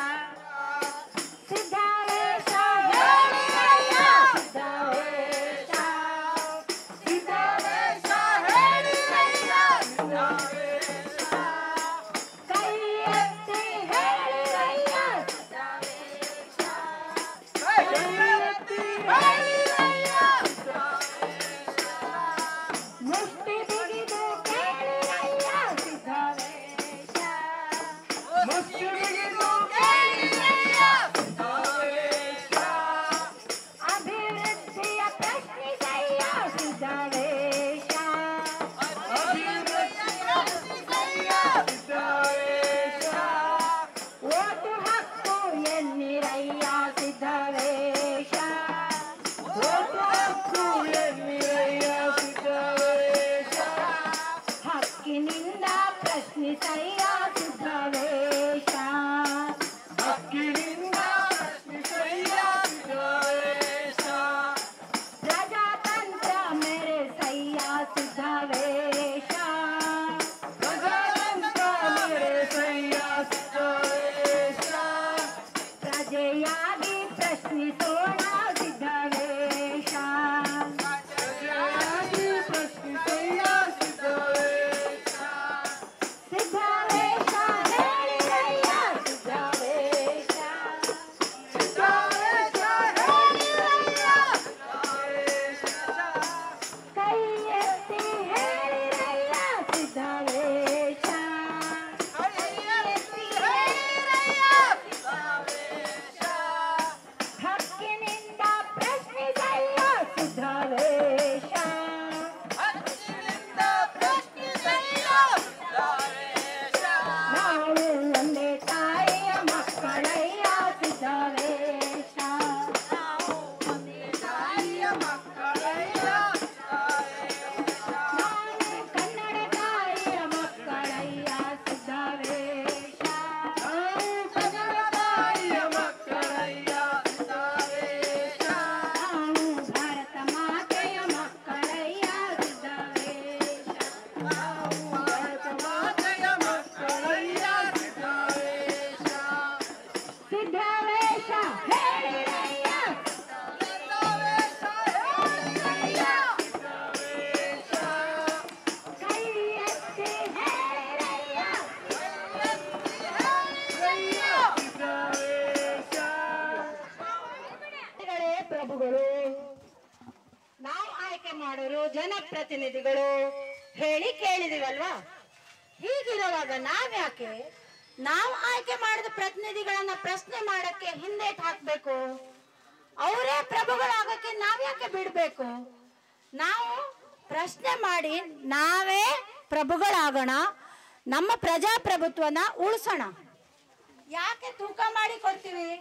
ಸಿದ್ಧಾವೇಶ ಹೇಳಿರಯ್ಯ ಸಿದ್ಧಾವೇಶ ಸಿದ್ಧಾವೇಶ ಹೇಳಿರಯ್ಯ ಸಿದ್ಧಾವೇಶ ಕೈ ಎತ್ತಿ ಹೇಳಿರಯ್ಯ ಸಿದ್ಧಾವೇಶ ಕೈ ಎತ್ತಿ ಹೇಳಿರಯ್ಯ ಸಿದ್ಧಾವೇಶ ಮುಷ್ಟಿ ಬಿಗಿದು ಕೇಳಿರಯ್ಯ ಸಿದ್ಧಾವೇಶ ಮುಷ್ಟಿ ಬಿಗಿದು ಕೇಳಿರಯ್ಯ ಸಿದ್ಧಾವೇಶ ಅಭಿವೃದ್ಧಿಯ ಪ್ರಶ್ನಿಸಯ್ಯ ಸಿದ್ಧಾವೇಶ ಅಭಿವೃದ್ಧಿಯ ಪ್ರಶ್ನಿಸಯ್ಯ ಸಿದ್ಧಾವೇಶ ಓಟು ಹಕ್ಕು ಎನ್ನಿರಯ್ಯ ಸಿದ್ಧಾವೇಶ ಓಟು ಹಕ್ಕು ಎನ್ನಿರಯ್ಯ ಸಿದ್ಧಾವೇಶ ಹಕ್ಕಿನಿಂದ ಪ್ರಶ್ನಿಸಯ್ಯ ಸಿದ್ಧಾವೇಶ ಹಕ್ಕಿನಿಂದ ಪ್ರಶ್ನಿಸಯ್ಯ ಸಿದ್ಧಾವೇಶ ಪ್ರಜಾತಂತ್ರ ಮೆರೆಸಯ್ಯ ಸಿದ್ಧಾವೇಶ ಪ್ರಜಾತಂತ್ರ ಮೆರೆಸಯ್ಯ ಸಿದ್ಧಾವೇಶ ಪ್ರಜೆಯಾಗಿ ಪ್ರಶ್ನಿಸೋಣ ಸಿದ್ಧಾವೇಶ ಪ್ರಜೆಯಾಗಿ ಪ್ರಶ್ನಿಸಯ್ಯ ಸಿದ್ಧಾವೇಶ ಸಿದ್ಧಾವೇಶ ಹೇಳಿರಯ್ಯ ಸಿದ್ಧಾವೇಶ ಸಿದ್ಧಾವೇಶ ಹೇಳಿರಯ್ಯ ಸಿದ್ಧಾವೇಶ ಕೈ ಎತ್ತಿ ಹೇಳಿರಯ್ಯ ಸಿದ್ಧಾವೇಶ ಕೈ ಎತ್ತಿ ಹೇಳಿರಯ್ಯ ಸಿದ್ಧಾವೇಶ ಹಕ್ಕಿನಿಂದ ಪ್ರಶ್ನಿಸಯ್ಯ ಸಿದ್ಧಾವೇಶ ಹಕ್ಕಿನಿಂದ ಪ್ರಶ್ನಿಸಯ್ಯ ಸಿದ್ಧಾವೇಶ ನಾವು ಒಂದೇ ತಾಯಿಯ ಮಕ್ಕಳಯ್ಯ ಸಿದ್ಧಾವೇಶ ನಾವು ಒಂದೇ ತಾಯಿಯ ಮಕ್ಕಳಯ್ಯ ಸಿದ್ಧಾವೇಶ ನಾನು ಕನ್ನಡ ತಾಯಿಯ ಮಕ್ಕಳಯ್ಯ ಸಿದ್ಧಾವೇಶ ನಾವು ಕನ್ನಡ ತಾಯಿಯ ಮಕ್ಕಳಯ್ಯ ಸಿದ್ಧಾವೇಶ ನಾವು ಭಾರತ ಮಾತೆಯ ಮಕ್ಕಳಯ್ಯ ಸಿದ್ಧಾವೇಶ ನಾವು ಭಾರತ ಮಾತೆಯ ಮಕ್ಕಳಯ್ಯ ಸಿದ್ಧಾವೇಶ ಸಿದ್ಧಾವೇಶ ಹೇಳಿರಯ್ಯ ಸಿದ್ಧಾವೇಶ ಹೇಳಿರಯ್ಯ ಸಿದ್ಧಾವೇಶ ಕೈ ಎತ್ತಿ ಹೇಳಿರಯ್ಯ ಸಿದ್ಧಾವೇಶ ಪ್ರಭುಗಳು ನಾವು ಆಯ್ಕೆ ಮಾಡೋರು ಜನಪ್ರತಿನಿಧಿಗಳು ಹೇಳಿ ಕೇಳಿದಿವಲ್ವಾ? ಹೀಗಿರುವಾಗ ನಾವ್ಯಾಕೆ ನಾವು ಆಯ್ಕೆ ಮಾಡಿದ ಪ್ರತಿನಿಧಿಗಳನ್ನ ಪ್ರಶ್ನೆ ಮಾಡಕ್ಕೆ ಹಿಂದೇಟ್ ಹಾಕ್ಬೇಕು? ಅವರೇ ಪ್ರಭುಗಳಾಗಕ್ಕೆ ನಾವ್ಯಾಕೆ ಬಿಡ್ಬೇಕು? ನಾವು ಪ್ರಶ್ನೆ ಮಾಡಿ ನಾವೇ ಪ್ರಭುಗಳಾಗೋಣ, ನಮ್ಮ ಪ್ರಜಾಪ್ರಭುತ್ವನ ಉಳಿಸೋಣ. ಯಾಕೆ ತೂಕ ಮಾಡಿ ಕೊಡ್ತೀವಿ?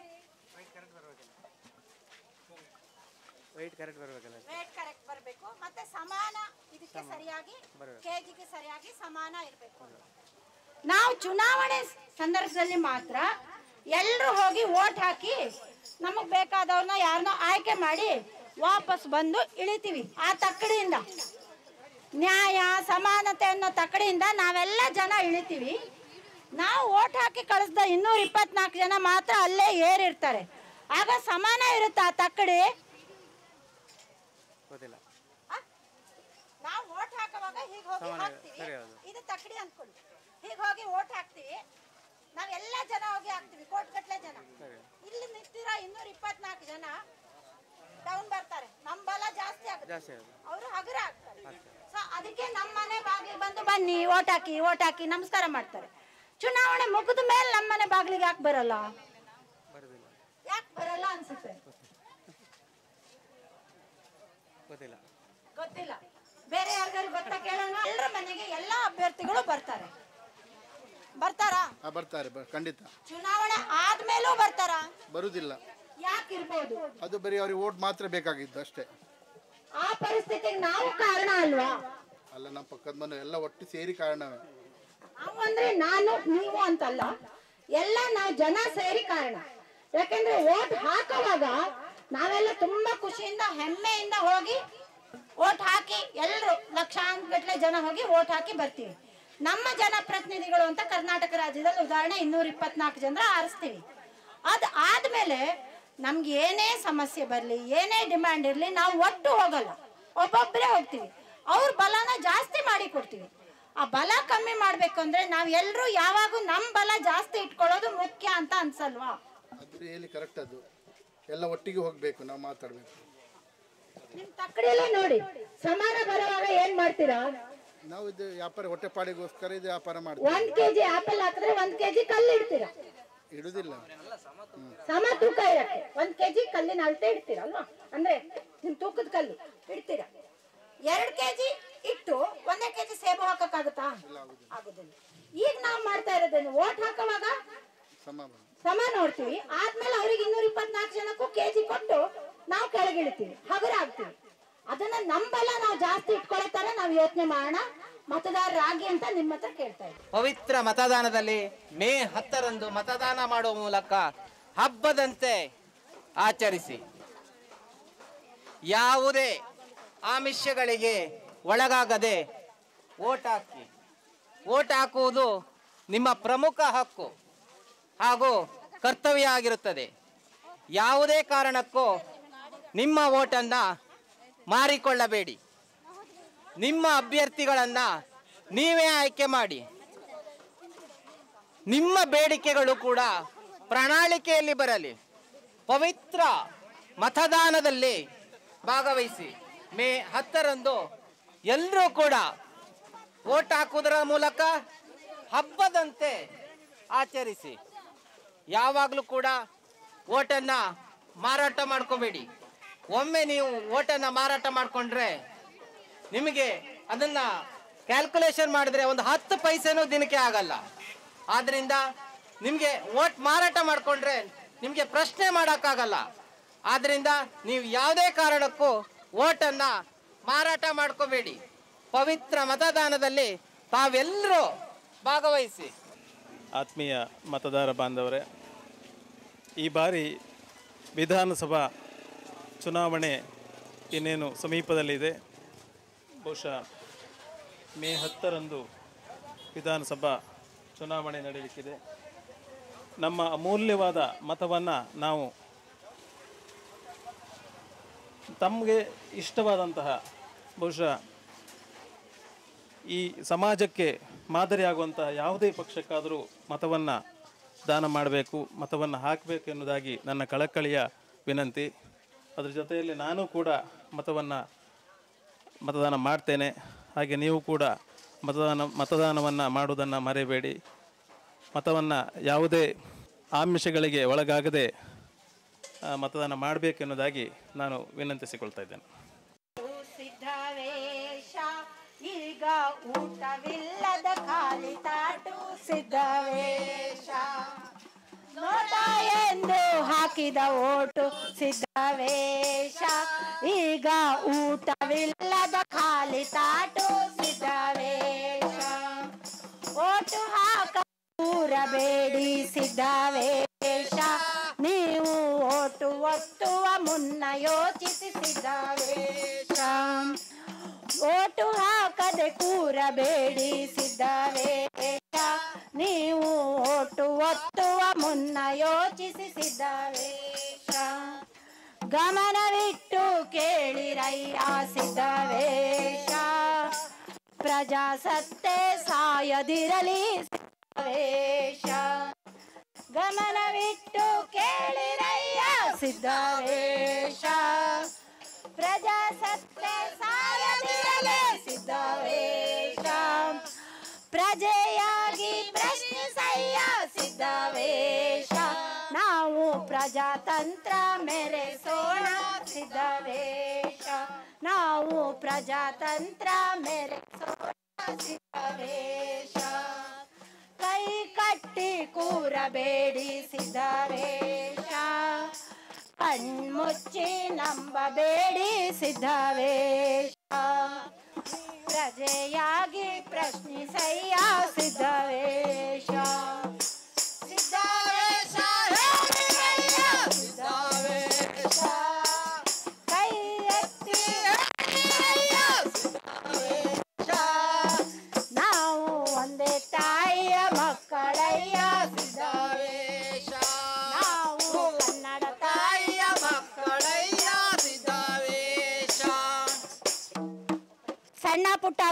ವೈಟ್ ಕರೆಕ್ಟ್ ಬರಬೇಕಲ್ಲ. ವೇಟ್ ಕರೆಕ್ಟ್ ಬರಬೇಕು, ಮತ್ತೆ ಸಮಾನ ಇದಕ್ಕೆ ಸರಿಯಾಗಿ ಕೆಜಿಗೆ ಸರಿಯಾಗಿ ಸಮಾನ ಇರಬೇಕು. ನಾವು ಚುನಾವಣೆ ಸಂದರ್ಭದಲ್ಲಿ ಮಾತ್ರ ಎಲ್ಲರೂ ಹೋಗಿ ವೋಟ್ ಹಾಕಿ ನಮಗ್ ಬೇಕಾದವ್ರನ್ನ ಯಾರನ್ನ ಆಯ್ಕೆ ಮಾಡಿ ವಾಪಸ್ ಬಂದು ಇಳಿತೀವಿ. ಆ ತಕ್ಕಡಿಯಿಂದ ನ್ಯಾಯ ಸಮಾನತೆ ಅನ್ನೋ ತಕ್ಕಡಿಯಿಂದ ನಾವೆಲ್ಲ ಜನ ಇಳಿತೀವಿ. ನಾವು ವೋಟ್ ಹಾಕಿ ಕಳಿಸ್ದ ಇನ್ನೂರ ಇಪ್ಪತ್ನಾಲ್ಕು ಜನ ಮಾತ್ರ ಅಲ್ಲೇ ಏರಿರ್ತಾರೆ. ಆಗ ಸಮಾನ ಇರುತ್ತೆ ಆ ತಕ್ಕಡಿ. ಗೊತ್ತಿಲ್ಲ. ನಾವು ವೋಟ್ ಹಾಕುವಾಗ ಹೀಗೆ ಹೋಗಿ ಹಾಕ್ತೀವಿ, ಇದು ತಕ್ಕಡಿ ಅಂದ್ಕೊಳ್ಳಿ. ಹೀಗೆ ಹೋಗಿ ವೋಟ್ ಹಾಕ್ತಿವಿ, ನಾವೆಲ್ಲ ಜನ ಹೋಗಿ ಹಾಕ್ತಿವಿ, ಕೋಟ್ಗಟ್ಲೆ ಜನ. ಇಲ್ಲಿ ನಿಂತಿರೋ ಇನ್ನೂರ ಇಪ್ಪತ್ನಾಲ್ಕು ಜನ ಡೌನ್ ಬರ್ತಾರೆ, ನಮ್ ಬಲ ಜಾಸ್ತಿ ಆಗುತ್ತೆ, ಅವರು ಹಗುರ ಆಗ್ತಾರೆ. ಸೊ ಅದಕ್ಕೆ ನಮ್ಮ ಮನೆ ಬಾಗಿಲಿಗೆ ಬಂದು ಬನ್ನಿ ವೋಟ್ ಹಾಕಿ ವೋಟ್ ಹಾಕಿ ನಮಸ್ಕಾರ ಮಾಡ್ತಾರೆ. ಚುನಾವಣೆ ಮುಗಿದ ಮೇಲೆ ನಮ್ಮ ಮನೆ ಬಾಗಿಲಿಗೆ ಯಾಕೆ ಬರಲ್ಲ? ಯಾಕೆ ಬರಲ್ಲ ಅನ್ಸುತ್ತೆ? ಗೊತ್ತಿಲ್ಲ. ಗೊತ್ತಿಲ್ಲ. ಬೇರೆ ಯಾರಿಗಾರು ಗೊತ್ತಾ ಕೇಳೋಣ? ಎಲ್ಲರ ಮನೆಗೆ ಎಲ್ಲಾ ಅಭ್ಯರ್ಥಿಗಳು ಬರ್ತಾರೆ. ಬರ್ತಾರಾ? ಬರ್ತಾರೆ, ಖಂಡಿತ. ಚುನಾವಣೆ ಆದ್ಮೇಲೂ ಬರ್ತಾರಾ? ಬರುದಿಲ್ಲ. ಯಾಕಿರ್ಬೋದು? ಅದು ಬರೀ ಅವ್ರಿಗೆ ವೋಟ್ ಮಾತ್ರ ಬೇಕಾಗಿದ್ದು ಅಷ್ಟೇ. ಆ ಪರಿಸ್ಥಿತಿಗೆ ನಾವು ಕಾರಣ ಅಲ್ವಾ? ಅಲ್ಲ, ನಮ್ಮ ಪಕ್ಕದ ಮನೆ ಎಲ್ಲ ಒಟ್ಟು ಸೇರಿ ಕಾರಣವೇ. ನಾವು ಅಂದ್ರೆ ನಾನು ನೀವು ಅಂತಲ್ಲ, ಎಲ್ಲ ನಾವು ಜನ ಸೇರಿ ಕಾರಣ. ಯಾಕೆಂದ್ರೆ ಓಟ್ ಹಾಕುವಾಗ ನಾವೆಲ್ಲ ತುಂಬಾ ಖುಷಿಯಿಂದ ಹೆಮ್ಮೆಯಿಂದ ಹೋಗಿ ಓಟ್ ಹಾಕಿ ಎಲ್ಲರೂ ಲಕ್ಷಾಂತರ ಜನ ಹೋಗಿ ಓಟ್ ಹಾಕಿ ಬರ್ತೀವಿ. ನಮ್ಮ ಜನಪ್ರತಿನಿಧಿಗಳು ಅಂತ ಕರ್ನಾಟಕ ರಾಜ್ಯದಲ್ಲಿ ಉದಾಹರಣೆ ಇನ್ನೂರ ಇಪ್ಪತ್ನಾಲ್ಕು ಜನ ಆರಿಸ್ತೀವಿ. ಅದ್ ಆದ್ಮೇಲೆ ನಮ್ಗೆ ಏನೇ ಸಮಸ್ಯೆ ಬರ್ಲಿ, ಏನೇ ಡಿಮ್ಯಾಂಡ್ ಇರ್ಲಿ, ನಾವು ಒಟ್ಟು ಹೋಗಲ್ಲ, ಒಬ್ಬೊಬ್ಬರೇ ಹೋಗ್ತೀವಿ. ಅವ್ರ ಬಲನ ಜಾಸ್ತಿ ಮಾಡಿ ಕೊಡ್ತೀವಿ. ಆ ಬಲ ಕಮ್ಮಿ ಮಾಡ್ಬೇಕು ಅಂದ್ರೆ ನಾವ್ ಎಲ್ರು ಯಾವಾಗೂ ನಮ್ ಬಲ ಜಾಸ್ತಿ ಇಟ್ಕೊಳ್ಳೋದು ಮುಖ್ಯ ಅಂತ ಅನ್ಸಲ್ವಾ? ಅದು ಹೇಳಿ ಕರೆಕ್ಟ್. ಅದು ಎಲ್ಲ ಒಟ್ಟಿಗೆ ಹೋಗ್ಬೇಕು, ನಾವು ಮಾತಾಡ್ಬೇಕು. ನಿಮ್ ತಕ್ಕಡಿಯಲ್ಲೇ ನೋಡಿ, ಸಮಾನ ಬರುವಾಗ ಏನ್ ಮಾಡ್ತೀರಾ? ನಾವು ಇದು ವ್ಯಾಪಾರ ಹೊಟ್ಟೆಪಾಡಿಗೋಸ್ಕರ ಇದು ವ್ಯಾಪಾರ ಮಾಡ್ತೀವಿ. ಒಂದ್ ಕೆಜಿ ಆಪಲ್ ಹಾಕಿದ್ರೆ ಒಂದ್ ಕೆಜಿ ಕಲ್ಲು ಇಡ್ತೀರಾ? ಇಡುದಿಲ್ಲ. ಸಮ ತೂಕ ಇರಕ್ಕೆ ಒಂದ್ ಕೆಜಿ ಕಲ್ಲಿನ ಅಳತೆ ಇಡ್ತೀರಲ್ವಾ? ಅಂದ್ರೆ ನಿಮ್ ತೂಕದ ಕಲ್ಲು ಇಡ್ತೀರಾ. ಎರಡ್ ಕೆಜಿ ಇಟ್ಟು ಒಂದೇ ಕೆಜಿ ಸೇಬು ಹಾಕಕ್ಕಾಗುತ್ತಾ? ಆಗುದಿಲ್ಲ. ಈಗ ನಾವ್ ಮಾಡ್ತಾ ಇರೋದೇನು, ಓಟ್ ಹಾಕುವಾಗ ಸಮ ನೋಡ್ತೀವಿ, ಆದ್ಮೇಲೆ ಅವ್ರಿಗೆ ಇನ್ನೂರ ಇಪ್ಪತ್ನಾಲ್ಕು ಜನಕ್ಕೂ ಕೆಜಿ ಕೊಟ್ಟು ನಾವು ಕೆಳಗಿಳಿತೀವಿ, ಹಗುರ ಆಗ್ತೀವಿ. ಅದನ್ನ ನಂಬಲ್ಲ ನಾವು ಜಾಸ್ತಿ ಇಟ್ಕೊಳ್ತಾರೆ ನಾವು ಯೋಚನೆ ಮಾಡೋಣ, ಮತದಾರರಾಗಿ ಅಂತ ನಿಮ್ಮ ಹತ್ರ ಕೇಳ್ತಾ ಇದ್ದೀವಿ. ಪವಿತ್ರ ಮತದಾನದಲ್ಲಿ ಮೇ ಹತ್ತರಂದು ಮತದಾನ ಮಾಡುವ ಮೂಲಕ ಹಬ್ಬದಂತೆ ಆಚರಿಸಿ. ಯಾವುದೇ ಆಮಿಷಗಳಿಗೆ ಒಳಗಾಗದೆ ವೋಟ್ ಹಾಕಿ. ವೋಟ್ ಹಾಕುವುದು ನಿಮ್ಮ ಪ್ರಮುಖ ಹಕ್ಕು ಹಾಗೂ ಕರ್ತವ್ಯ ಆಗಿರುತ್ತದೆ. ಯಾವುದೇ ಕಾರಣಕ್ಕೂ ನಿಮ್ಮ ವೋಟನ್ನು ಮಾರಿಕೊಳ್ಳಬೇಡಿ. ನಿಮ್ಮ ಅಭ್ಯರ್ಥಿಗಳನ್ನು ನೀವೇ ಆಯ್ಕೆ ಮಾಡಿ. ನಿಮ್ಮ ಬೇಡಿಕೆಗಳು ಕೂಡ ಪ್ರಣಾಳಿಕೆಯಲ್ಲಿ ಬರಲಿ. ಪವಿತ್ರ ಮತದಾನದಲ್ಲಿ ಭಾಗವಹಿಸಿ. ಮೇ ಹತ್ತರಂದು ಎಲ್ಲರೂ ಕೂಡ ವೋಟ್ ಹಾಕುವುದರ ಮೂಲಕ ಹಬ್ಬದಂತೆ ಆಚರಿಸಿ. ಯಾವಾಗಲೂ ಕೂಡ ವೋಟನ್ನು ಮಾರಾಟ ಮಾಡ್ಕೋಬೇಡಿ. ಒಮ್ಮೆ ನೀವು ವೋಟನ್ನು ಮಾರಾಟ ಮಾಡಿಕೊಂಡ್ರೆ ನಿಮಗೆ ಅದನ್ನು ಕ್ಯಾಲ್ಕುಲೇಷನ್ ಮಾಡಿದ್ರೆ ಒಂದು ಹತ್ತು ಪೈಸೆನೂ ದಿನಕ್ಕೆ ಆಗಲ್ಲ. ಆದ್ದರಿಂದ ನಿಮಗೆ ವೋಟ್ ಮಾರಾಟ ಮಾಡಿಕೊಂಡ್ರೆ ನಿಮಗೆ ಪ್ರಶ್ನೆ ಮಾಡೋಕ್ಕಾಗಲ್ಲ. ಆದ್ದರಿಂದ ನೀವು ಯಾವುದೇ ಕಾರಣಕ್ಕೂ ವೋಟನ್ನು ಮಾರಾಟ ಮಾಡ್ಕೋಬೇಡಿ. ಪವಿತ್ರ ಮತದಾನದಲ್ಲಿ ತಾವೆಲ್ಲರೂ ಭಾಗವಹಿಸಿ. ಆತ್ಮೀಯ ಮತದಾರ ಬಾಂಧವರೇ, ಈ ಬಾರಿ ವಿಧಾನಸಭಾ ಚುನಾವಣೆ ಇನ್ನೇನು ಸಮೀಪದಲ್ಲಿದೆ. ಬಹುಶಃ ಮೇ ಹತ್ತರಂದು ವಿಧಾನಸಭಾ ಚುನಾವಣೆ ನಡೆಯಲಿಕ್ಕಿದೆ. ನಮ್ಮ ಅಮೂಲ್ಯವಾದ ಮತವನ್ನು ನಾವು ತಮಗೆ ಇಷ್ಟವಾದಂತಹ, ಬಹುಶಃ ಈ ಸಮಾಜಕ್ಕೆ ಮಾದರಿಯಾಗುವಂತಹ ಯಾವುದೇ ಪಕ್ಷಕ್ಕಾದರೂ ಮತವನ್ನು ದಾನ ಮಾಡಬೇಕು, ಮತವನ್ನು ಹಾಕಬೇಕು ಎನ್ನುವುದಾಗಿ ನನ್ನ ಕಳಕಳಿಯ ವಿನಂತಿ. ಅದರ ಜೊತೆಯಲ್ಲಿ ನಾನು ಕೂಡ ಮತವನ್ನು ಮತದಾನ ಮಾಡ್ತೇನೆ. ಹಾಗೆ ನೀವು ಕೂಡ ಮತದಾನ ಮತದಾನವನ್ನು ಮಾಡುವುದನ್ನು ಮರೆಯಬೇಡಿ. ಮತವನ್ನು ಯಾವುದೇ ಆಮಿಷಗಳಿಗೆ ಒಳಗಾಗದೆ ಮತದಾನ ಮಾಡಬೇಕೆನ್ನುವುದಾಗಿ ನಾನು ವಿನಂತಿಸಿಕೊಳ್ತಾ ಇದ್ದೇನೆ. ಸಿದ್ಧವೇಶ ಈಗ ಊಟವಿಲ್ಲದ ಖಾಲಿ ತಾಟು ಸಿದ್ಧವೇಶ. ನೋಟ ಎಂದು ಹಾಕಿದ ಓಟು ಸಿದ್ಧವೇಶ. ಈಗ ಊಟವಿಲ್ಲದ ಖಾಲಿ ತಾಟು ಸಿದ್ಧವೇಶ. ಓಟು ಹಾಕ ಕೂರಬೇಡಿ ಸಿದ್ಧವೇಶ. ನೀವು ಓಟು ಒತ್ತುವ ಮುನ್ನ ಯೋಚಿಸಿ ಸಿದ್ಧವೇಶ. ಓಟು ಹಾಕದೆ ಕೂರಬೇಡಿ ಸಿದ್ಧವೇಶ. ನೀವು ಓಟು ಒತ್ತುವ ಮುನ್ನ ಯೋಚಿಸಿ ಸಿದ್ಧವೇಶ. ಗಮನವಿಟ್ಟು ಕೇಳಿರಯ್ಯ ಸಿದ್ಧವೇಶ. ಪ್ರಜಾಸತ್ತೆ ಸಾಯದಿರಲಿ ಸಿದ್ಧವೇಶ. ಗಮನವಿಟ್ಟು ಕೇಳಿರಯ್ಯ ಸಿದ್ಧವೇಶ. ಪ್ರಜಾಸತ್ತೆ ಸಾಯದಿರಲಿ ಸಿದ್ಧವೇಶ. ಪ್ರಜೆಯಾಗಿ ಪ್ರಶ್ನಿಸಯ್ಯ ಸಿದ್ಧವೇಶ. ನಾವು ಪ್ರಜಾತಂತ್ರ ಮೆರೆಸೋಣ ಸಿದ್ಧವೇಶ. ನಾವು ಪ್ರಜಾತಂತ್ರ ಮೆರೆಸೋಣ ಸಿದ್ಧವೇಶ. ಕೈ ಕಟ್ಟಿ ಕೂರಬೇಡಿ ಸಿದ್ಧವೇಶ. ಕಣ್ಮುಚ್ಚಿ ನಂಬಬೇಡಿ ಸಿದ್ಧವೇಶ. ಪ್ರಜೆಯಾಗಿ ಪ್ರಶ್ನಿಸಯ್ಯ ಸಿದ್ಧವೇಶ. ಸಿದ್ಧವೇಶ ಹೇಳಿರಯ್ಯ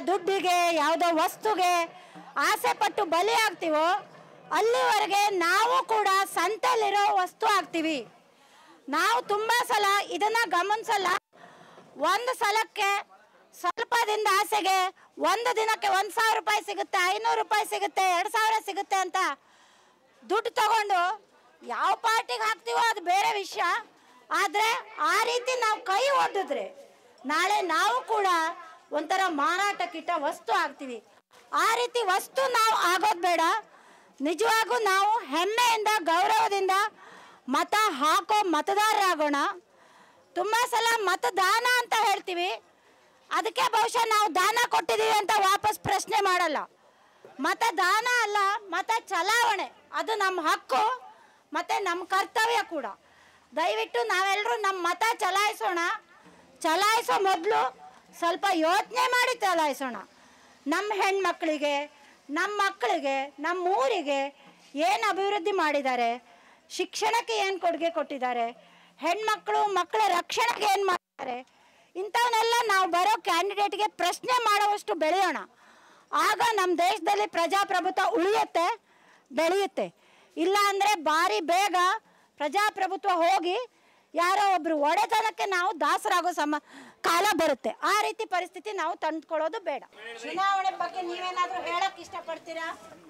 ದುಡ್ಡಿಗೆ ಯಾವುದೋ ವಸ್ತುಗೆ ಆಸೆ ಪಟ್ಟು ಬಲಿ ಆಗ್ತೀವೋ ಅಲ್ಲಿವರೆಗೆ ನಾವು ಕೂಡ ಸಂತೆಯಲ್ಲಿರೋ ವಸ್ತು ಆಗ್ತೀವಿ. ನಾವು ತುಂಬ ಸಲ ಇದನ್ನ ಗಮನಿಸಲ್ಲ. ಒಂದು ಸಲಕ್ಕೆ ಸ್ವಲ್ಪ ದಿನದ ಆಸೆಗೆ ಒಂದು ದಿನಕ್ಕೆ ಒಂದು ಸಾವಿರ ರೂಪಾಯಿ ಸಿಗುತ್ತೆ, ಐನೂರು ರೂಪಾಯಿ ಸಿಗುತ್ತೆ, ಎರಡು ಸಾವಿರ ಸಿಗುತ್ತೆ ಅಂತ ದುಡ್ಡು ತಗೊಂಡು ಯಾವ ಪಾರ್ಟಿಗೆ ಹಾಕ್ತೀವೋ ಅದು ಬೇರೆ ವಿಷಯ. ಆದರೆ ಆ ರೀತಿ ನಾವು ಕೈ ಒಡ್ಡಿದ್ರೆ ನಾಳೆ ನಾವು ಕೂಡ ಒಂಥರ ಮಾರಾಟಕ್ಕಿಟ್ಟ ವಸ್ತು ಆಗ್ತೀವಿ. ಆ ರೀತಿ ವಸ್ತು ನಾವು ಆಗೋದು ಬೇಡ. ನಿಜವಾಗೂ ನಾವು ಹೆಮ್ಮೆಯಿಂದ ಗೌರವದಿಂದ ಮತ ಹಾಕೋ ಮತದಾರರಾಗೋಣ. ತುಂಬ ಸಲ ಮತದಾನ ಅಂತ ಹೇಳ್ತೀವಿ, ಅದಕ್ಕೆ ಬಹುಶಃ ನಾವು ದಾನ ಕೊಟ್ಟಿದ್ದೀವಿ ಅಂತ ವಾಪಸ್ ಪ್ರಶ್ನೆ ಮಾಡಲ್ಲ. ಮತದಾನ ಅಲ್ಲ, ಮತ ಚಲಾವಣೆ, ಅದು ನಮ್ಮ ಹಕ್ಕು ಮತ್ತು ನಮ್ಮ ಕರ್ತವ್ಯ ಕೂಡ. ದಯವಿಟ್ಟು ನಾವೆಲ್ಲರೂ ನಮ್ಮ ಮತ ಚಲಾಯಿಸೋಣ. ಚಲಾಯಿಸೋ ಮೊದಲು ಸ್ವಲ್ಪ ಯೋಚನೆ ಮಾಡಿ ಚಲಾಯಿಸೋಣ. ನಮ್ಮ ಹೆಣ್ಮಕ್ಳಿಗೆ, ನಮ್ಮ ಮಕ್ಕಳಿಗೆ, ನಮ್ಮ ಊರಿಗೆ ಏನು ಅಭಿವೃದ್ಧಿ ಮಾಡಿದ್ದಾರೆ, ಶಿಕ್ಷಣಕ್ಕೆ ಏನು ಕೊಡುಗೆ ಕೊಟ್ಟಿದ್ದಾರೆ, ಹೆಣ್ಮಕ್ಳು ಮಕ್ಕಳ ರಕ್ಷಣೆಗೆ ಏನು ಮಾಡಿದ್ದಾರೆ, ಇಂಥವನ್ನೆಲ್ಲ ನಾವು ಬರೋ ಕ್ಯಾಂಡಿಡೇಟ್ಗೆ ಪ್ರಶ್ನೆ ಮಾಡುವಷ್ಟು ಬೆಳೆಯೋಣ. ಆಗ ನಮ್ಮ ದೇಶದಲ್ಲಿ ಪ್ರಜಾಪ್ರಭುತ್ವ ಉಳಿಯುತ್ತೆ, ಬೆಳೆಯುತ್ತೆ. ಇಲ್ಲ ಅಂದರೆ ಭಾರಿ ಬೇಗ ಪ್ರಜಾಪ್ರಭುತ್ವ ಹೋಗಿ ಯಾರೋ ಒಬ್ರು ಒಡೆತನಕ್ಕೆ ನಾವು ದಾಸರಾಗೋ ಸಮ ಕಾಲ ಬರುತ್ತೆ. ಆ ರೀತಿ ಪರಿಸ್ಥಿತಿ ನಾವು ತಂದುಕೊಳ್ಳೋದು ಬೇಡ. ಚುನಾವಣೆ ಬಗ್ಗೆ ನೀವೇನಾದ್ರೂ ಹೇಳಕ್ ಇಷ್ಟಪಡ್ತೀರಾ?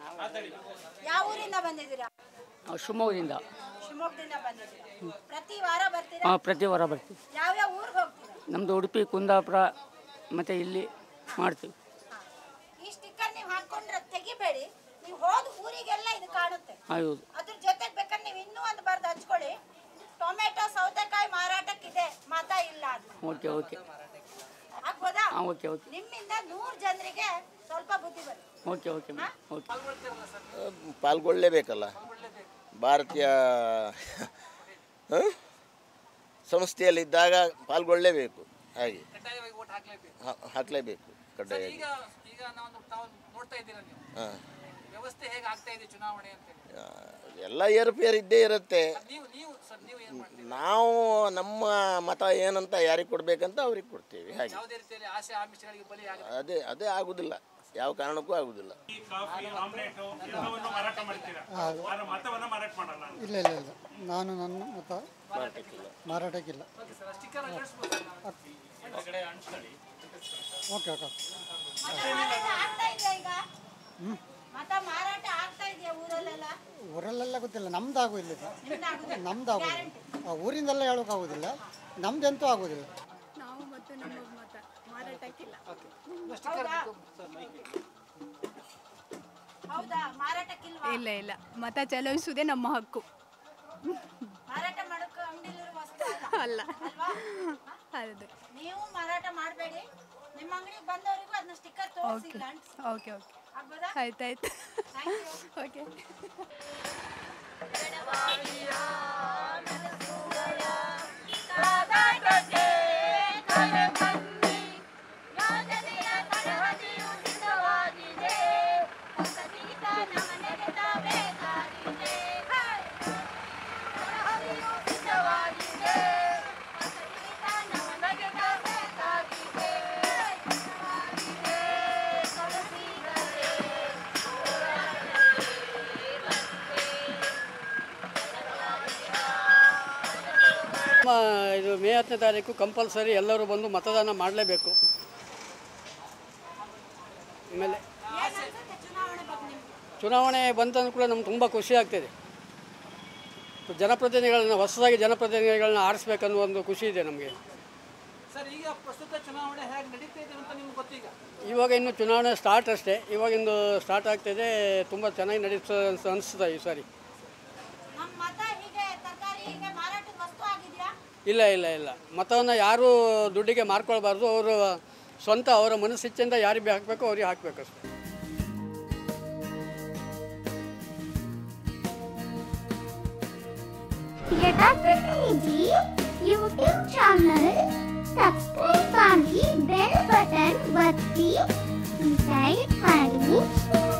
ಯಾವ ಊರಿಂದ ಬಂದಿದ್ದೀರಾ? ಶಿವಮೊಗ್ಗದಿಂದ. ಶಿವಮೊಗ್ಗದಿಂದ ಬಂದಿದ್ದೀರಾ? ಪ್ರತಿ ವಾರ ಬರ್ತೀರಾ? ಹಾಂ, ಪ್ರತಿ ವಾರ ಬರ್ತೀವಿ. ಯಾವ್ಯಾವ ಊರಿಗೆ ಹೋಗ್ತೀರಾ? ನಮ್ಮದು ಉಡುಪಿ, ಕುಂದಾಪುರ ಮತ್ತು ಇಲ್ಲಿ ಮಾಡ್ತೀವಿ. ಈ ಸ್ಟಿಕ್ಕರ್ ನೀವು ಹಾಕೊಂಡ್ರೆ ತೆಗಿಬೇಡಿ, ನೀವು ಹೋದ ಊರಿಗೆಲ್ಲ ಇದು ಕಾಣುತ್ತೆ. ಹೌದು. ಅದ್ರ ಜೊತೆಗೆ ಬೇಕಾದ್ರೆ ನೀವು ಇನ್ನೂ ಒಂದು ಬರ್ದು ಹಚ್ಕೊಳ್ಳಿ, ಟೊಮೆಟೊ ಸೌತೆಕಾಯಿ ಮಾರಾಟಕ್ಕಿದೆ, ಮತ ಇಲ್ಲ ಅಂತ. ಓಕೆ ಓಕೆ ಆಗ್ಬೋದಾ? ಹಾಂ, ಓಕೆ ಓಕೆ. ನಿಮ್ಮಿಂದ ನೂರು ಜನರಿಗೆ ಸ್ವಲ್ಪ ಬುದ್ಧಿ ಬರುತ್ತೆ. Okay okay okay. ಪಾಲ್ಗೊಳ್ಳಲೇಬೇಕಲ್ಲ, ಭಾರತೀಯ ಸಂಸ್ಥೆಯಲ್ಲಿದ್ದಾಗ ಪಾಲ್ಗೊಳ್ಳಲೇಬೇಕು. ಹಾಗೆ ಹಾಕಲೇಬೇಕು ಕಡ್ಡಾಯವಾಗಿ. ಹಾಂ, ಎಲ್ಲ ಏರುಪೇರು ಇದ್ದೇ ಇರುತ್ತೆ. ನಾವು ನಮ್ಮ ಮತ ಏನಂತ ಯಾರಿಗೆ ಕೊಡ್ಬೇಕಂತ ಅವ್ರಿಗೆ ಕೊಡ್ತೀವಿ. ಹಾಗೆ ಅದೇ ಅದೇ ಆಗುದಿಲ್ಲ, ಯಾವ ಕಾರಣಕ್ಕೂ ಆಗುದಿಲ್ಲ. ಇಲ್ಲ ಇಲ್ಲ ಇಲ್ಲ, ನಾನು ನನ್ನ ಮತ ಮಾರಾಟಕ್ಕಿಲ್ಲ. Okay okay. ಮತ ಮಾರಾಟ ಆಗ್ತಾ ಇದೆಯಾ ಊರಲ್ಲೆಲ್ಲ? ಊರಲ್ಲೆಲ್ಲ ಗೊತ್ತಿಲ್ಲ, ನಮ್ದು ಆಗೋದಿಲ್ಲ, ನಮ್ದು ಆಗೋದಿಲ್ಲ. ಊರಿಂದೆಲ್ಲ ಹೇಳೋಕ್ಕಾಗೋದಿಲ್ಲ, ನಮ್ದಂತೂ ಆಗೋದಿಲ್ಲ. ನಾವು ಮತ್ತು ನಮ್ಮ ಮತ ಮಾರಾಟಕ್ಕಿಲ್ಲ. ಹೌದಾ? ಮಾರಾಟಕ್ಕಿಲ್ವಾ? ಇಲ್ಲ ಇಲ್ಲ, ಮತ ಚಲಾಯಿಸುವುದೇ ನಮ್ಮ ಹಕ್ಕು. ಮಾರಾಟ ಮಾಡೋಕೆ ಅಂಗಡಿಲಿರೋ ವಸ್ತು ಅಲ್ಲ. ಅಲ್ವಾ? ಹೌದು. ನೀವು ಮಾರಾಟ ಮಾಡಬೇಡಿ, ನಿಮ್ಮ ಅಂಗಡಿಗೆ ಬಂದವರಿಗೂ ಅದನ್ನ ಸ್ಟಿಕ್ಕರ್ ತೋರಿಸಿ ಇಲ್ಲ ಅಂತ. ಓಕೆ ಓಕೆ, ಆಗ್ಬೋದಾ? ಆಯ್ತಾಯ್ತು. ಓಕೆ. ಇದು ಮೇ ಹತ್ತನೇ ತಾರೀಕು ಕಂಪಲ್ಸರಿ ಎಲ್ಲರೂ ಬಂದು ಮತದಾನ ಮಾಡಲೇಬೇಕು. ಆಮೇಲೆ ಚುನಾವಣೆ ಬಂತಂದ್ರೂ ಕೂಡ ನಮ್ಗೆ ತುಂಬ ಖುಷಿ ಆಗ್ತಿದೆ. ಜನಪ್ರತಿನಿಧಿಗಳನ್ನ ಹೊಸದಾಗಿ ಜನಪ್ರತಿನಿಧಿಗಳನ್ನ ಆರಿಸ್ಬೇಕನ್ನೋ ಒಂದು ಖುಷಿ ಇದೆ ನಮಗೆ. ಸರ್, ಈಗ ಪ್ರಸ್ತುತ ಚುನಾವಣೆ ಹೇಗೆ ನಡೀತಾ ಇದೆ ಅಂತ ನಿಮ್ಗೆ ಗೊತ್ತೀಗ? ಇವಾಗ ಇನ್ನು ಚುನಾವಣೆ ಸ್ಟಾರ್ಟ್ ಅಷ್ಟೇ, ಇವಾಗಿಂದು ಸ್ಟಾರ್ಟ್ ಆಗ್ತಿದೆ. ತುಂಬ ಚೆನ್ನಾಗಿ ನಡೀತಾ ಅನಿಸ್ತದೆ ಈ ಸಾರಿ. ಇಲ್ಲ ಇಲ್ಲ ಇಲ್ಲ, ಮತವನ್ನು ಯಾರೂ ದುಡ್ಡಿಗೆ ಮಾರ್ಕೊಳ್ಬಾರ್ದು. ಅವರು ಸ್ವಂತ ಅವರ ಮನಸ್ಸಿಚ್ಛೆಯಿಂದ ಯಾರಿಗೆ ಹಾಕಬೇಕು ಅವ್ರಿಗೆ ಹಾಕಬೇಕು ಅಷ್ಟೇ. ಯೂಟ್ಯೂಬ್ ಚಾನಲ್ ಸಬ್ಸ್ಕ್ರೈಬ್ ಮಾಡಿ, ಬೆಲ್ ಬಟನ್ ಒತ್ತಿ, ಲೈಕ್ ಮಾಡಿ.